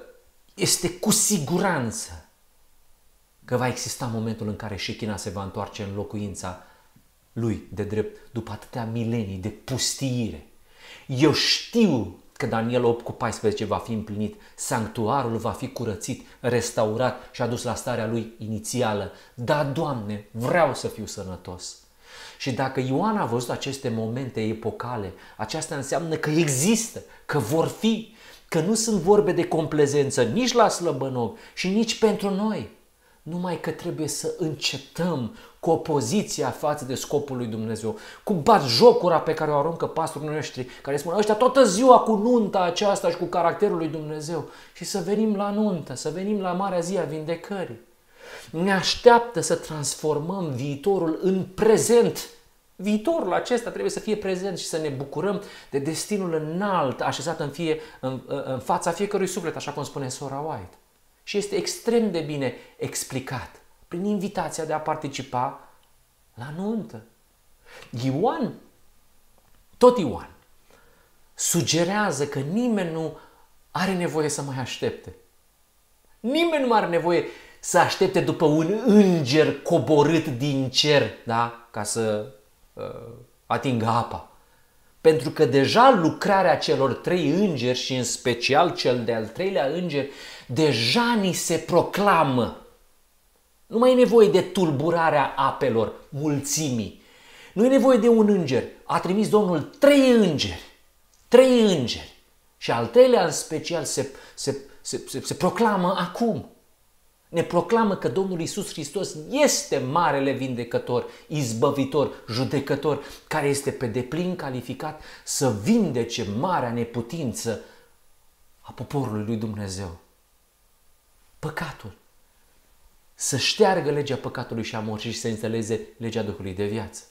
este cu siguranță că va exista momentul în care Șechina se va întoarce în locuința lui de drept după atâtea milenii de pustiire. Eu știu că Daniel opt cu paisprezece va fi împlinit, sanctuarul va fi curățit, restaurat și adus la starea lui inițială. Da, Doamne, vreau să fiu sănătos. Și dacă Ioan a văzut aceste momente epocale, aceasta înseamnă că există, că vor fi, că nu sunt vorbe de complezență nici la slăbănog și nici pentru noi. Numai că trebuie să încetăm cu opoziția față de scopul lui Dumnezeu, cu batjocura pe care o aruncă pastorii noștri, care spun ăștia toată ziua cu nunta aceasta și cu caracterul lui Dumnezeu, și să venim la nuntă, să venim la marea zi a vindecării. Ne așteaptă să transformăm viitorul în prezent. Viitorul acesta trebuie să fie prezent și să ne bucurăm de destinul înalt așezat în, fie, în, în fața fiecărui suflet, așa cum spune sora White. Și este extrem de bine explicat prin invitația de a participa la nuntă. Ioan, tot Ioan, sugerează că nimeni nu are nevoie să mai aștepte. Nimeni nu are nevoie să aștepte după un înger coborât din cer, da? Ca să uh, atingă apa. Pentru că deja lucrarea celor trei îngeri și în special cel de-al treilea înger deja ni se proclamă. Nu mai e nevoie de tulburarea apelor, mulțimii. Nu e nevoie de un înger. A trimis Domnul trei îngeri. Trei îngeri. Și al treilea în special se, se, se, se, se proclamă acum. Ne proclamă că Domnul Iisus Hristos este marele vindecător, izbăvitor, judecător, care este pe deplin calificat să vindece marea neputință a poporului lui Dumnezeu. Păcatul. Să șteargă legea păcatului și a morții și să instaleze legea Duhului de viață.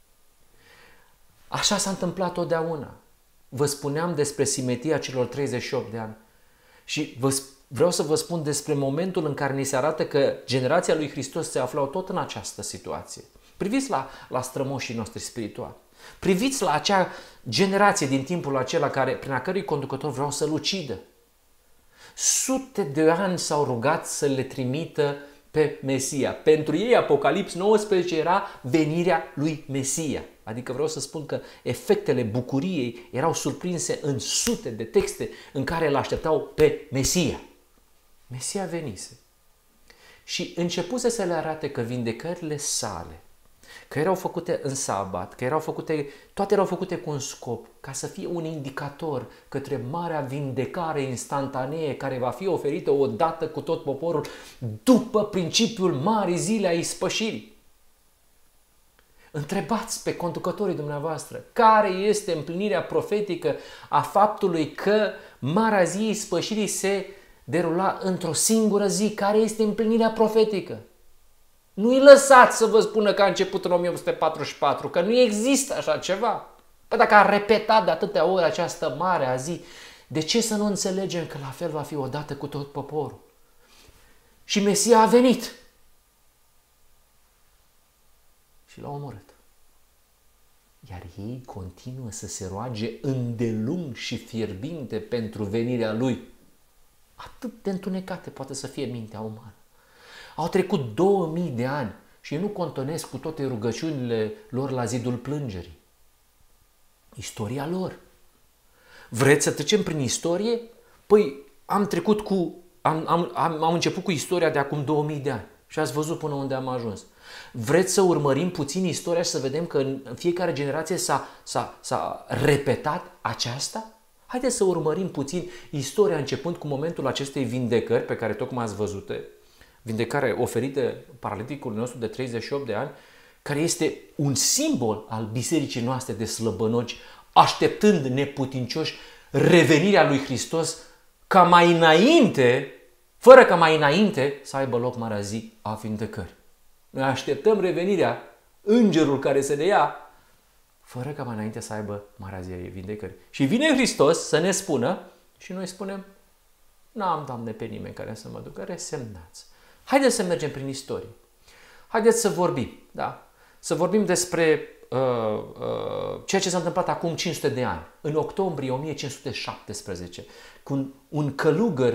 Așa s-a întâmplat totdeauna. Vă spuneam despre simetia celor treizeci și opt de ani și vă vreau să vă spun despre momentul în care ni se arată că generația lui Hristos se aflau tot în această situație. Priviți la, la strămoșii noștri spirituali. Priviți la acea generație din timpul acela care, prin a cărui conducător vreau să-l ucidă. Sute de ani s-au rugat să le trimită pe Mesia. Pentru ei Apocalips nouăsprezece era venirea lui Mesia. Adică vreau să spun că efectele bucuriei erau surprinse în sute de texte în care îl așteptau pe Mesia. Mesia venise și începuse să le arate că vindecările sale, că erau făcute în sabat, că erau făcute, toate erau făcute cu un scop, ca să fie un indicator către marea vindecare instantanee care va fi oferită odată cu tot poporul după principiul marii zile a ispășirii. Întrebați pe conducătorii dumneavoastră care este împlinirea profetică a faptului că marea zi a ispășirii se derula într-o singură zi. Care este împlinirea profetică? Nu-i lăsați să vă spună că a început în o mie opt sute patruzeci și patru, că nu există așa ceva. Păi dacă a repetat de atâtea ori această mare a zi, de ce să nu înțelegem că la fel va fi odată cu tot poporul? Și Mesia a venit și l-a omorât. Iar ei continuă să se roage îndelung și fierbinte pentru venirea lui. Atât de întunecate poate să fie mintea umană. Au trecut două mii de ani și nu contonesc cu toate rugăciunile lor la zidul plângerii. Istoria lor. Vreți să trecem prin istorie? Păi am trecut cu, am, am, am, am început cu istoria de acum două mii de ani și ați văzut până unde am ajuns. Vreți să urmărim puțin istoria și să vedem că în fiecare generație s-a, s-a, s-a repetat aceasta? Haideți să urmărim puțin istoria începând cu momentul acestei vindecări pe care tocmai ați văzute, vindecare oferită paraliticului nostru de treizeci și opt de ani, care este un simbol al bisericii noastre de slăbănoci, așteptând neputincioși revenirea lui Hristos ca mai înainte, fără ca mai înainte să aibă loc marea zi a vindecării. Noi așteptăm revenirea, îngerul care se ne ia, fără ca mai înainte să aibă marea zi a vindecării. Și vine Hristos să ne spună și noi spunem, n-am, Doamne, pe nimeni care să mă ducă, resemnați. Haideți să mergem prin istorie. Haideți să vorbim, da? Să vorbim despre uh, uh, ceea ce s-a întâmplat acum cinci sute de ani, în octombrie o mie cinci sute șaptesprezece, când un călugăr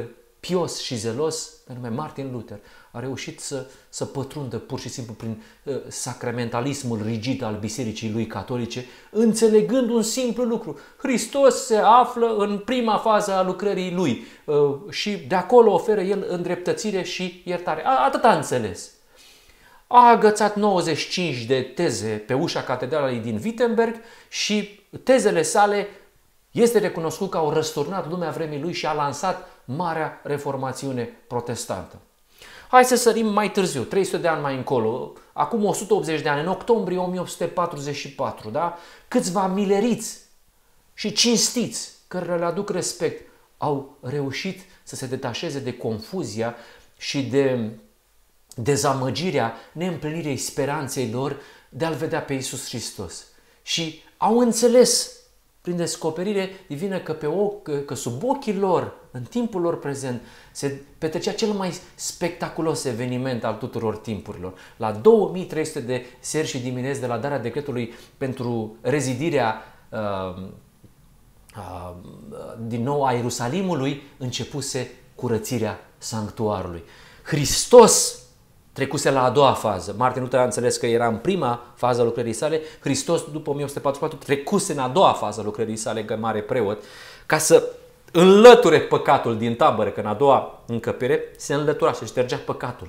pios și zelos, pe nume Martin Luther, a reușit să, să pătrundă pur și simplu prin uh, sacramentalismul rigid al bisericii lui catolice, înțelegând un simplu lucru. Hristos se află în prima fază a lucrării lui uh, și de acolo oferă el îndreptățire și iertare. A, atât a înțeles. A agățat nouăzeci și cinci de teze pe ușa catedralei din Wittenberg și tezele sale este recunoscut că au răsturnat lumea vremii lui și a lansat Marea Reformațiune Protestantă. Hai să sărim mai târziu, trei sute de ani mai încolo, acum o sută optzeci de ani, în octombrie o mie opt sute patruzeci și patru, da? Câțiva mileriți și cinstiți, care le aduc respect, au reușit să se detașeze de confuzia și de dezamăgirea neîmplinirii speranței lor de a-L vedea pe Iisus Hristos. Și au înțeles prin descoperire divină că, pe ochi, că sub ochii lor, în timpul lor prezent, se petrecea cel mai spectaculos eveniment al tuturor timpurilor. La două mii trei sute de seri și dimineți de la darea decretului pentru rezidirea uh, uh, din nou a Ierusalimului, începuse curățirea sanctuarului. Hristos trecuse la a doua fază. Martin Luther a înțeles că era în prima fază a lucrării sale. Hristos, după o mie opt sute patruzeci și patru, trecuse în a doua fază a lucrării sale, că mare preot, ca să înlăture păcatul din tabără, că în a doua încăpere se înlătura, se ștergea păcatul.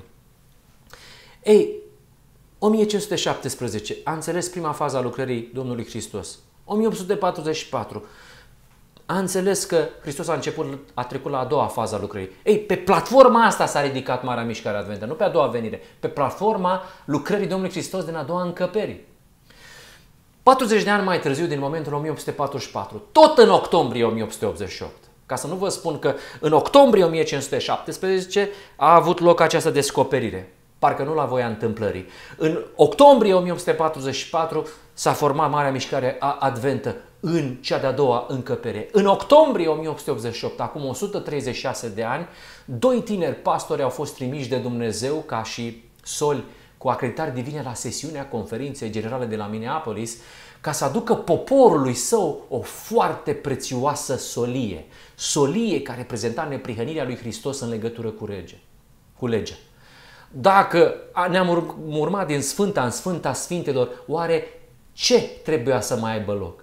Ei, o mie cinci sute șaptesprezece a înțeles prima fază a lucrării Domnului Hristos. o mie opt sute patruzeci și patru a înțeles că Hristos a început, a trecut la a doua fază a lucrării. Ei, pe platforma asta s-a ridicat Marea Mișcare Adventă, nu pe a doua venire, pe platforma lucrării Domnului Hristos din a doua încăperi. patruzeci de ani mai târziu, din momentul o mie opt sute patruzeci și patru, tot în octombrie o mie opt sute optzeci și opt, ca să nu vă spun că în octombrie o mie cinci sute șaptesprezece a avut loc această descoperire, parcă nu la voia întâmplării. În octombrie o mie opt sute patruzeci și patru s-a format Marea Mișcare Adventă în cea de-a doua încăpere. În octombrie o mie opt sute optzeci și opt, acum o sută treizeci și șase de ani, doi tineri pastori au fost trimiși de Dumnezeu ca și soli cu acreditări divine la sesiunea Conferinței Generale de la Minneapolis, ca să aducă poporului său o foarte prețioasă solie. Solie care reprezenta neprihănirea lui Hristos în legătură cu, rege, cu legea. Dacă ne-am urmat din Sfânta în Sfânta Sfintelor, oare ce trebuia să mai aibă loc?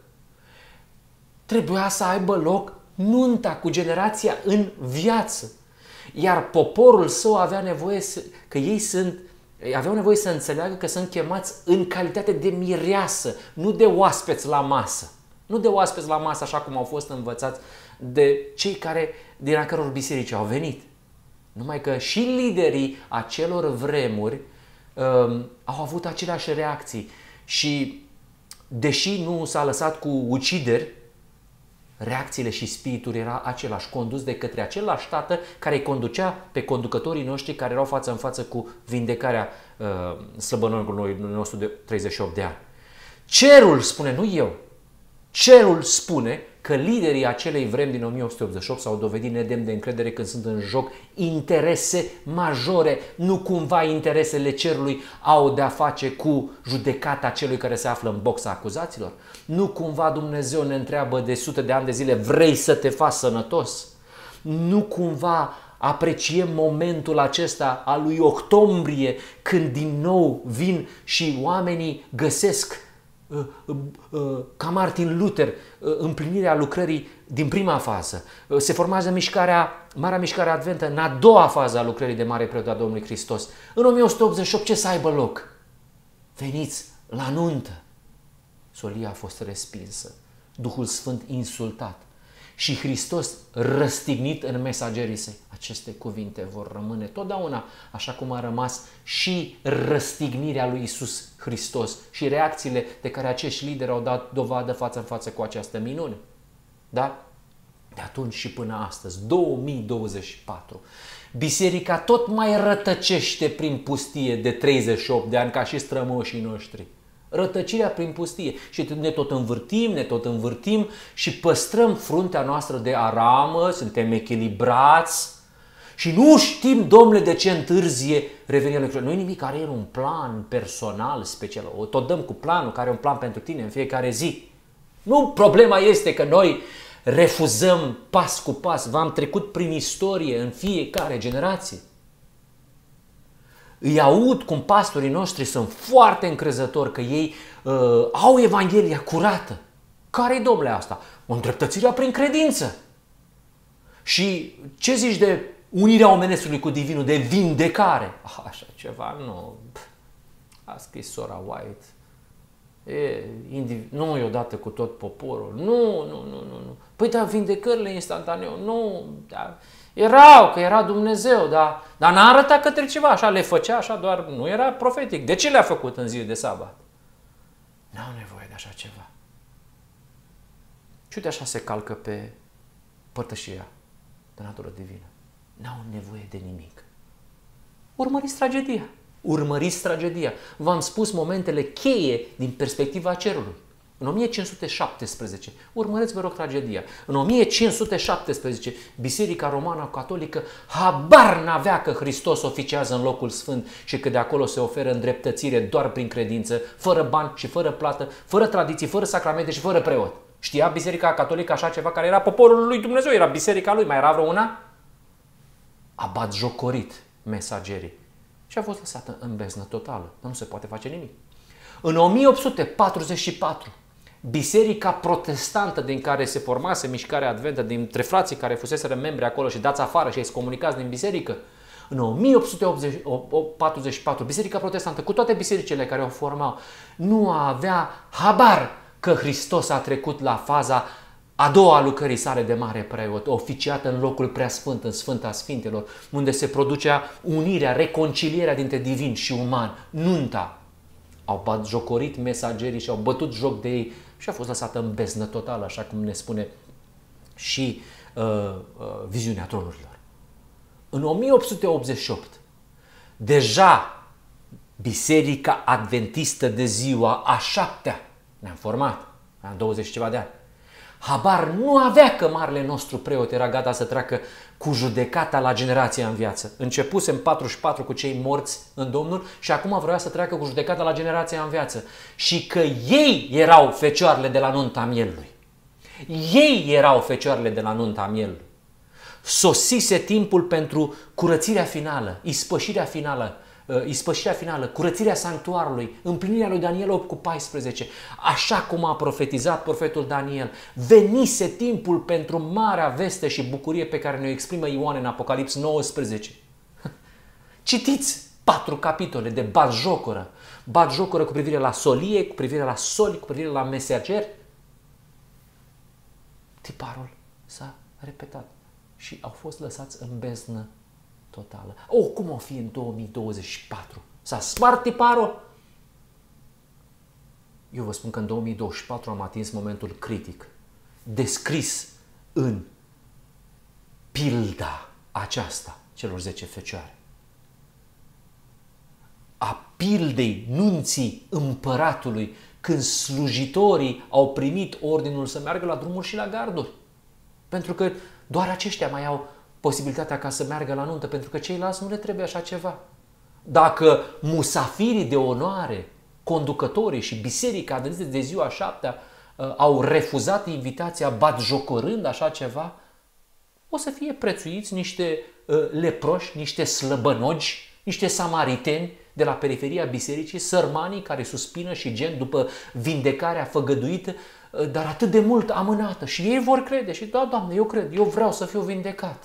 Trebuia să aibă loc nunta cu generația în viață. Iar poporul său avea nevoie să, că ei sunt, aveau nevoie să înțeleagă că sunt chemați în calitate de mireasă, nu de oaspeți la masă. Nu de oaspeți la masă așa cum au fost învățați de cei care, din a căror biserici au venit. Numai că și liderii acelor vremuri um, au avut aceleași reacții și deși nu s-a lăsat cu ucideri, reacțiile și spiritul era același, condus de către același tată care îi conducea pe conducătorii noștri care erau față în față cu vindecarea uh, slăbănogului nostru de treizeci și opt de ani. Cerul spune, nu eu, cerul spune că liderii acelei vremi din o mie opt sute optzeci și opt s-au dovedit nedemni de încredere când sunt în joc interese majore. Nu cumva interesele cerului au de-a face cu judecata celui care se află în boxa acuzaților? Nu cumva Dumnezeu ne întreabă de sute de ani de zile, vrei să te faci sănătos? Nu cumva apreciem momentul acesta al lui octombrie, când din nou vin și oamenii găsesc ca Martin Luther împlinirea lucrării din prima fază. Se formează mișcarea, Marea Mișcare Adventă în a doua fază a lucrării de Mare Preot a Domnului Hristos. În o mie opt sute optzeci și opt ce să aibă loc? Veniți la nuntă. Solia a fost respinsă, Duhul Sfânt insultat și Hristos răstignit în mesagerii săi. Aceste cuvinte vor rămâne totdeauna, așa cum a rămas și răstignirea lui Iisus Hristos și reacțiile de care acești lideri au dat dovadă față în față cu această minune. Da? De atunci și până astăzi, două mii douăzeci și patru, biserica tot mai rătăcește prin pustie de treizeci și opt de ani, ca și strămoșii noștri. Rătăcirea prin pustie. Și ne tot învârtim, ne tot învârtim și păstrăm fruntea noastră de aramă, suntem echilibrați și nu știm, domnule, de ce întârzie revenirea lui. Nu e nimic, care e un plan personal special. O tot dăm cu planul, care e un plan pentru tine în fiecare zi. Nu, problema este că noi refuzăm pas cu pas. V-am trecut prin istorie în fiecare generație. Îi aud cum pastorii noștri sunt foarte încrezători că ei uh, au Evanghelia curată. Care-i, domnule, asta? O îndreptățire prin credință. Și ce zici de unirea omenescului cu divinul, de vindecare? Așa ceva, nu. A scris sora White. E, nu e odată cu tot poporul. Nu, nu, nu, nu. nu. Păi da, vindecările instantaneu. Nu, da. Erau, că era Dumnezeu, dar, dar n-a arătat către ceva, așa le făcea, așa doar, nu era profetic. De ce le-a făcut în zi de sabat? N-au nevoie de așa ceva. Și uite așa se calcă pe părtășia de natură divină. N-au nevoie de nimic. Urmăriți tragedia. Urmăriți tragedia. V-am spus momentele cheie din perspectiva cerului. În o mie cinci sute șaptesprezece, urmăriți, vă rog, tragedia. În o mie cinci sute șaptesprezece, Biserica Romană Catolică habar n-avea că Hristos oficiază în locul sfânt și că de acolo se oferă îndreptățire doar prin credință, fără bani și fără plată, fără tradiții, fără sacramente și fără preot. Știa Biserica Catolică așa ceva, care era poporul lui Dumnezeu, era biserica lui, mai era vreo una? A batjocorit mesagerii și a fost lăsată în beznă totală. Nu se poate face nimic. În o mie opt sute patruzeci și patru, Biserica protestantă din care se formase mișcarea adventă, dintre frații care fuseseră membri acolo și dați afară și ai comunicați din biserică, în o mie opt sute patruzeci și patru, Biserica protestantă, cu toate bisericile care o formau, nu avea habar că Hristos a trecut la faza a doua a lucrării sale de mare preot, oficiată în locul preasfânt, în Sfânta Sfintelor, unde se producea unirea, reconcilierea dintre divin și uman, nunta. Au batjocorit mesagerii și au bătut joc de ei și a fost lăsată în beznă totală, așa cum ne spune și uh, uh, viziunea tronurilor. În o mie opt sute optzeci și opt, deja Biserica Adventistă de ziua a șaptea, ne-am format, am douăzeci și ceva de ani, habar nu avea că marele nostru preot era gata să treacă cu judecata la generația în viață. Începuse în patruzeci și patru cu cei morți în Domnul și acum vrea să treacă cu judecata la generația în viață. Și că ei erau fecioarele de la nunta mielului. Ei erau fecioarele de la nunta mielului. Sosise timpul pentru curățirea finală, ispășirea finală, ispășirea finală, curățirea sanctuarului, împlinirea lui Daniel opt cu paisprezece, așa cum a profetizat profetul Daniel. Venise timpul pentru marea veste și bucurie pe care ne-o exprimă Ioan în Apocalips nouăsprezece. Citiți patru capitole de batjocoră, batjocoră cu privire la solie, cu privire la soli, cu privire la mesageri. Tiparul s-a repetat și au fost lăsați în beznă totală. Oh, cum o fi în două mii douăzeci și patru? S-a spart tiparul? Eu vă spun că în două mii douăzeci și patru am atins momentul critic, descris în pilda aceasta celor zece fecioare. A pildei nunții împăratului, când slujitorii au primit ordinul să meargă la drumuri și la garduri. Pentru că doar aceștia mai au posibilitatea ca să meargă la nuntă, pentru că ceilalți nu le trebuie așa ceva. Dacă musafirii de onoare, conducătorii și biserica adventistă de ziua a șaptea au refuzat invitația batjocorând așa ceva, o să fie prețuiți niște leproși, niște slăbănogi, niște samariteni de la periferia bisericii, sărmanii care suspină și gen după vindecarea făgăduită, dar atât de mult amânată. Și ei vor crede și da, Doamne, eu cred, eu vreau să fiu vindecat.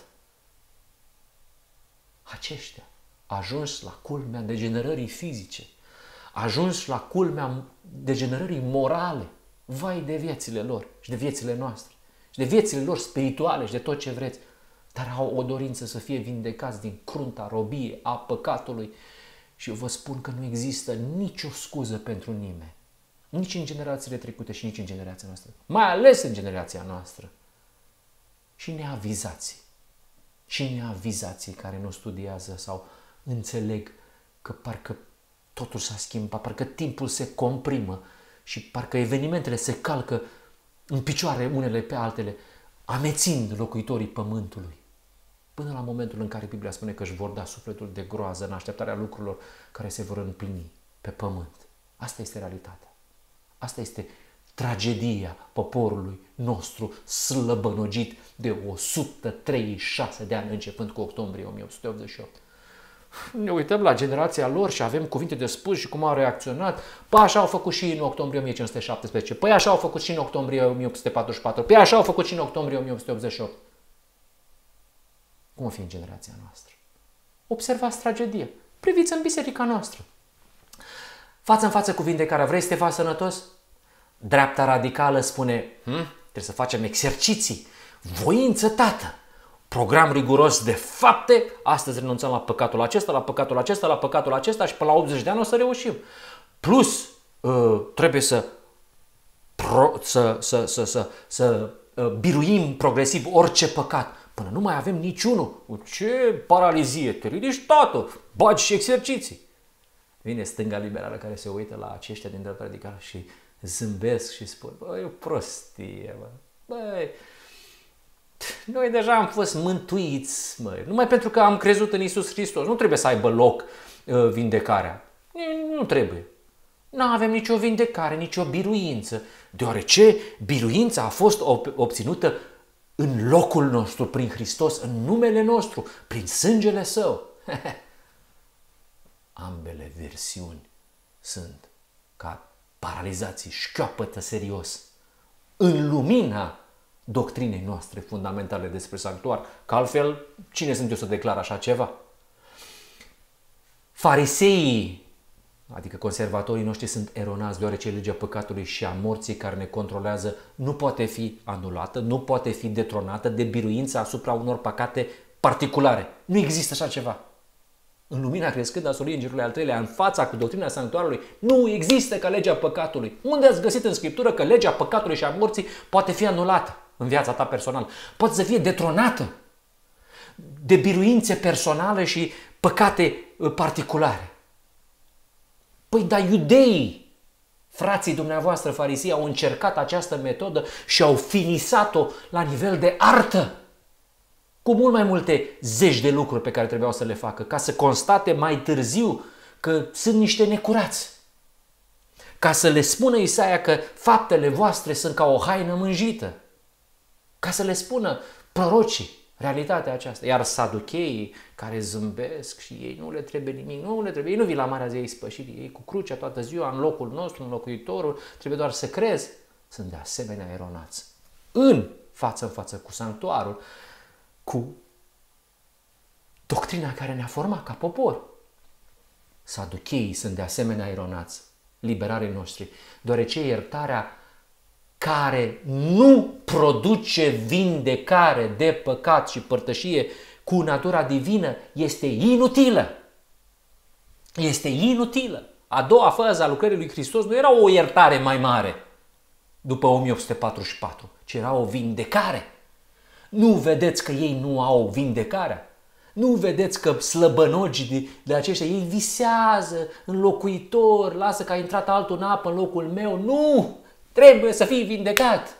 Aceștia ajuns la culmea degenerării fizice, ajuns la culmea degenerării morale, vai de viețile lor și de viețile noastre și de viețile lor spirituale și de tot ce vreți, dar au o dorință să fie vindecați din crunta robie a păcatului. Și eu vă spun că nu există nicio scuză pentru nimeni, nici în generațiile trecute și nici în generația noastră, mai ales în generația noastră. Și neavizații, și neavizații care nu studiază sau înțeleg că parcă totul s-a schimbat, parcă timpul se comprimă și parcă evenimentele se calcă în picioare unele pe altele, amețind locuitorii pământului. Până la momentul în care Biblia spune că își vor da sufletul de groază în așteptarea lucrurilor care se vor împlini pe pământ. Asta este realitatea. Asta este tragedia poporului nostru slăbănogit de o sută treizeci și șase de ani, începând cu octombrie o mie opt sute optzeci și opt. Ne uităm la generația lor și avem cuvinte de spus și cum au reacționat. Păi așa au făcut și în octombrie o mie cinci sute șaptesprezece, păi așa au făcut și în octombrie o mie opt sute patruzeci și patru, păi așa au făcut și în octombrie o mie opt sute optzeci și opt. Cum o fi în generația noastră? Observați tragedia. Priviți în biserica noastră. Față în față cu vindecarea. Vrei să te faci sănătos? Dreapta radicală spune, hm, trebuie să facem exerciții. Voință, tată. Program riguros de fapte. Astăzi renunțăm la păcatul acesta, la păcatul acesta, la păcatul acesta și până la optzeci de ani o să reușim. Plus, uh, trebuie să, pro, să, să, să, să, să uh, biruim progresiv orice păcat. Până nu mai avem niciunul. Ce paralizie! Te ridici, tată! Bagi și exerciții! Vine stânga liberală care se uită la aceștia din dreapta radicală și zâmbesc și spun, băi, e o prostie, bă. Băi, noi deja am fost mântuiți, măi. Numai pentru că am crezut în Iisus Hristos. Nu trebuie să aibă loc uh, vindecarea. Nu trebuie. Nu avem nicio vindecare, nicio biruință, deoarece biruința a fost obținută în locul nostru, prin Hristos, în numele nostru, prin sângele Său. Ambele versiuni sunt ca paralizații, șchioapătă serios, în lumina doctrinei noastre fundamentale despre sanctuar, că altfel, cine sunt eu să declar așa ceva? Fariseii, adică conservatorii noștri, sunt eronați, deoarece legea păcatului și a morții care ne controlează nu poate fi anulată, nu poate fi detronată de biruința asupra unor păcate particulare. Nu există așa ceva. În lumina crescândă a soliei Îngerului al treilea, în fața cu doctrina sanctuarului, nu există ca legea păcatului. Unde ați găsit în Scriptură că legea păcatului și a morții poate fi anulată în viața ta personală? Poate să fie detronată de biruințe personale și păcate particulare. Păi, dar iudeii, frații dumneavoastră farisei, au încercat această metodă și au finisat-o la nivel de artă, cu mult mai multe zeci de lucruri pe care trebuiau să le facă, ca să constate mai târziu că sunt niște necurați. Ca să le spună Isaia că faptele voastre sunt ca o haină mânjită. Ca să le spună prorocii realitatea aceasta. Iar saducheii care zâmbesc și ei nu le trebuie nimic, nu le trebuie, ei nu vin la Marea Zi a Ispășirii, ei cu crucea toată ziua în locul nostru, în locuitorul, trebuie doar să crezi. Sunt de asemenea eronați. În față în față cu sanctuarul, cu doctrina care ne-a format ca popor. Saducheii sunt de asemenea eronați, liberarii noștri, deoarece iertarea care nu produce vindecare de păcat și părtășie cu natura divină este inutilă. Este inutilă. A doua fază a lucrării lui Hristos nu era o iertare mai mare după o mie opt sute patruzeci și patru, ci era o vindecare. Nu vedeți că ei nu au vindecarea? Nu vedeți că slăbănogi de, de aceștia, ei visează în locuitor, lasă că a intrat altul în apă în locul meu? Nu! Trebuie să fii vindecat!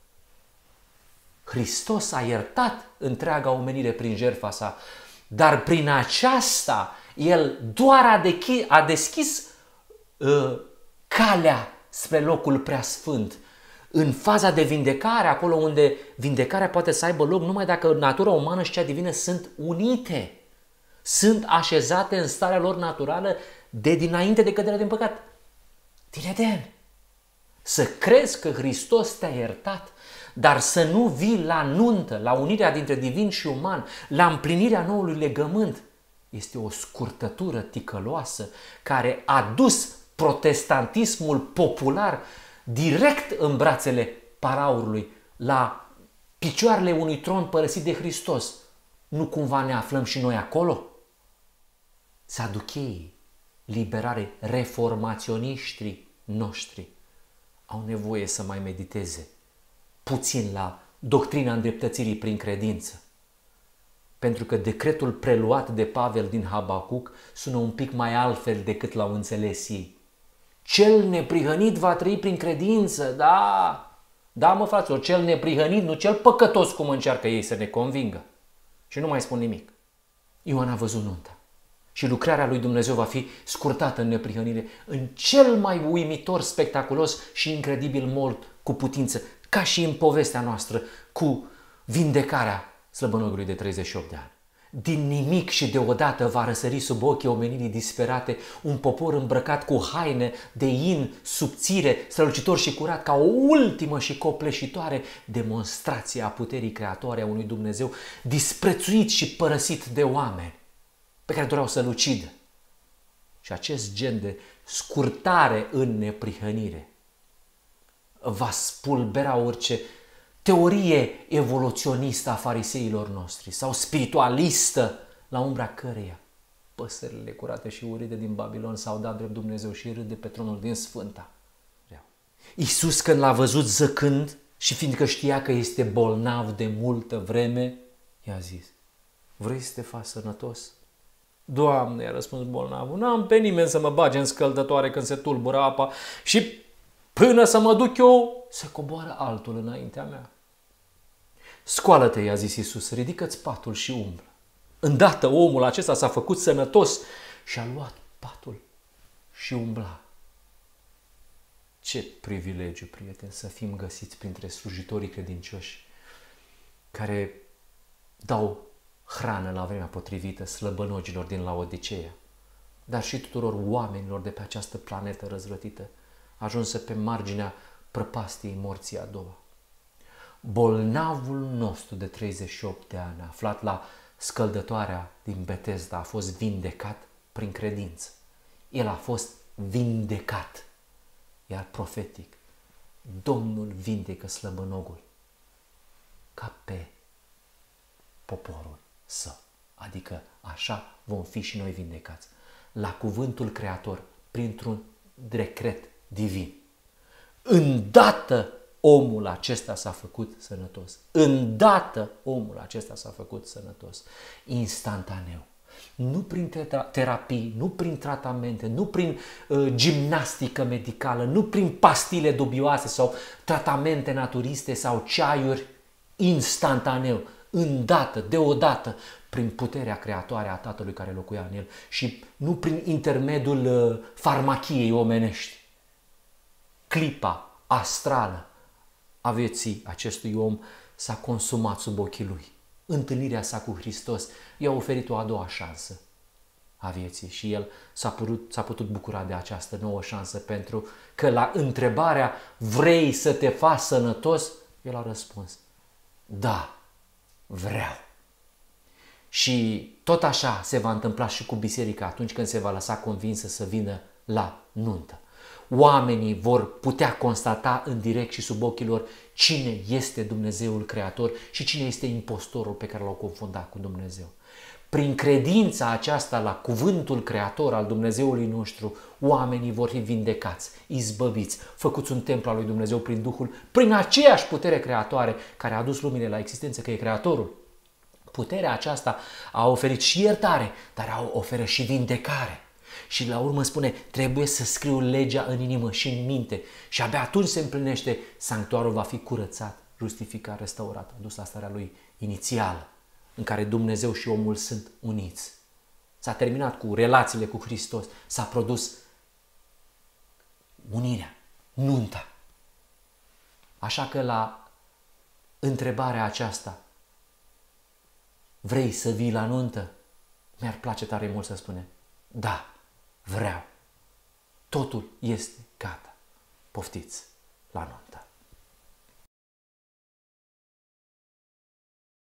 Hristos a iertat întreaga omenire prin jertfa sa, dar prin aceasta El doar a, dechi, a deschis uh, calea spre locul preasfânt. În faza de vindecare, acolo unde vindecarea poate să aibă loc numai dacă natura umană și cea divină sunt unite, sunt așezate în starea lor naturală de dinainte de căderea din păcat. Din Eden. Să crezi că Hristos te-a iertat, dar să nu vii la nuntă, la unirea dintre divin și uman, la împlinirea noului legământ, este o scurtătură ticăloasă care a dus protestantismul popular direct în brațele paraurului, la picioarele unui tron părăsit de Hristos. Nu cumva ne aflăm și noi acolo? Saducheii, liberare, reformaționiștii noștri au nevoie să mai mediteze puțin la doctrina îndreptățirii prin credință. Pentru că decretul preluat de Pavel din Habacuc sună un pic mai altfel decât l-au înțeles ei. Cel neprihănit va trăi prin credință, da, da mă fraților, cel neprihănit, nu cel păcătos cum încearcă ei să ne convingă. Și nu mai spun nimic. Ioan a văzut nunta și lucrarea lui Dumnezeu va fi scurtată în neprihănire, în cel mai uimitor, spectaculos și incredibil mod cu putință, ca și în povestea noastră cu vindecarea slăbănogului de treizeci și opt de ani. Din nimic și deodată va răsări sub ochii omenirii disperate un popor îmbrăcat cu haine de in subțire, strălucitor și curat, ca o ultimă și copleșitoare demonstrație a puterii creatoare a unui Dumnezeu disprețuit și părăsit de oameni pe care doreau să-l ucidă. Și acest gen de scurtare în neprihănire va spulbera orice teorie evoluționistă a fariseilor noștri sau spiritualistă la umbra căreia păsările curate și urâte din Babilon s-au dat drept Dumnezeu și râd de pe tronul din Sfânta. Iisus, când l-a văzut zăcând și fiindcă știa că este bolnav de multă vreme, i-a zis: vrei să te faci sănătos? Doamne, i-a răspuns bolnavul, n-am pe nimeni să mă bage în scăldătoare când se tulbură apa și până să mă duc eu, se coboară altul înaintea mea. Scoală-te, i-a zis Iisus, ridică-ți patul și umblă. Îndată omul acesta s-a făcut sănătos și a luat patul și umbla. Ce privilegiu, prieteni, să fim găsiți printre slujitorii credincioși care dau hrană la vremea potrivită slăbănogilor din Laodiceea, dar și tuturor oamenilor de pe această planetă răzvrătită, ajunsă pe marginea prăpastiei morții a doua. Bolnavul nostru de treizeci și opt de ani, aflat la scăldătoarea din Betesda, a fost vindecat prin credință. El a fost vindecat, iar profetic, Domnul vindecă slăbănogul ca pe poporul său. Adică așa vom fi și noi vindecați. La cuvântul Creator, printr-un decret divin. Îndată omul acesta s-a făcut sănătos. Îndată omul acesta s-a făcut sănătos. Instantaneu. Nu prin terapii, nu prin tratamente, nu prin uh, gimnastică medicală, nu prin pastile dubioase sau tratamente naturiste sau ceaiuri. Instantaneu. Îndată, deodată, prin puterea creatoare a Tatălui care locuia în el și nu prin intermediul uh, farmachiei omenești. Clipa astrală a vieții acestui om s-a consumat sub ochii lui. Întâlnirea sa cu Hristos i-a oferit o a doua șansă a vieții și el s-a putut, s-a putut bucura de această nouă șansă, pentru că la întrebarea vrei să te faci sănătos, el a răspuns: da, vreau. Și tot așa se va întâmpla și cu biserica atunci când se va lăsa convinsă să vină la nuntă. Oamenii vor putea constata în direct și sub ochii lor cine este Dumnezeul Creator și cine este impostorul pe care l-au confundat cu Dumnezeu. Prin credința aceasta la cuvântul Creator al Dumnezeului nostru, oamenii vor fi vindecați, izbăviți, făcuți un templu al lui Dumnezeu prin Duhul, prin aceeași putere creatoare care a adus lumile la existență, că e Creatorul. Puterea aceasta a oferit și iertare, dar a oferă și vindecare. Și la urmă spune, trebuie să scriu legea în inimă și în minte și abia atunci se împlinește, sanctuarul va fi curățat, justificat, restaurat, adus la starea lui inițială, în care Dumnezeu și omul sunt uniți. S-a terminat cu relațiile cu Hristos, s-a produs unirea, nunta. Așa că la întrebarea aceasta, vrei să vii la nuntă? Mi-ar place tare mult să spune, da, vreau. Totul este gata. Poftiți la nuntă.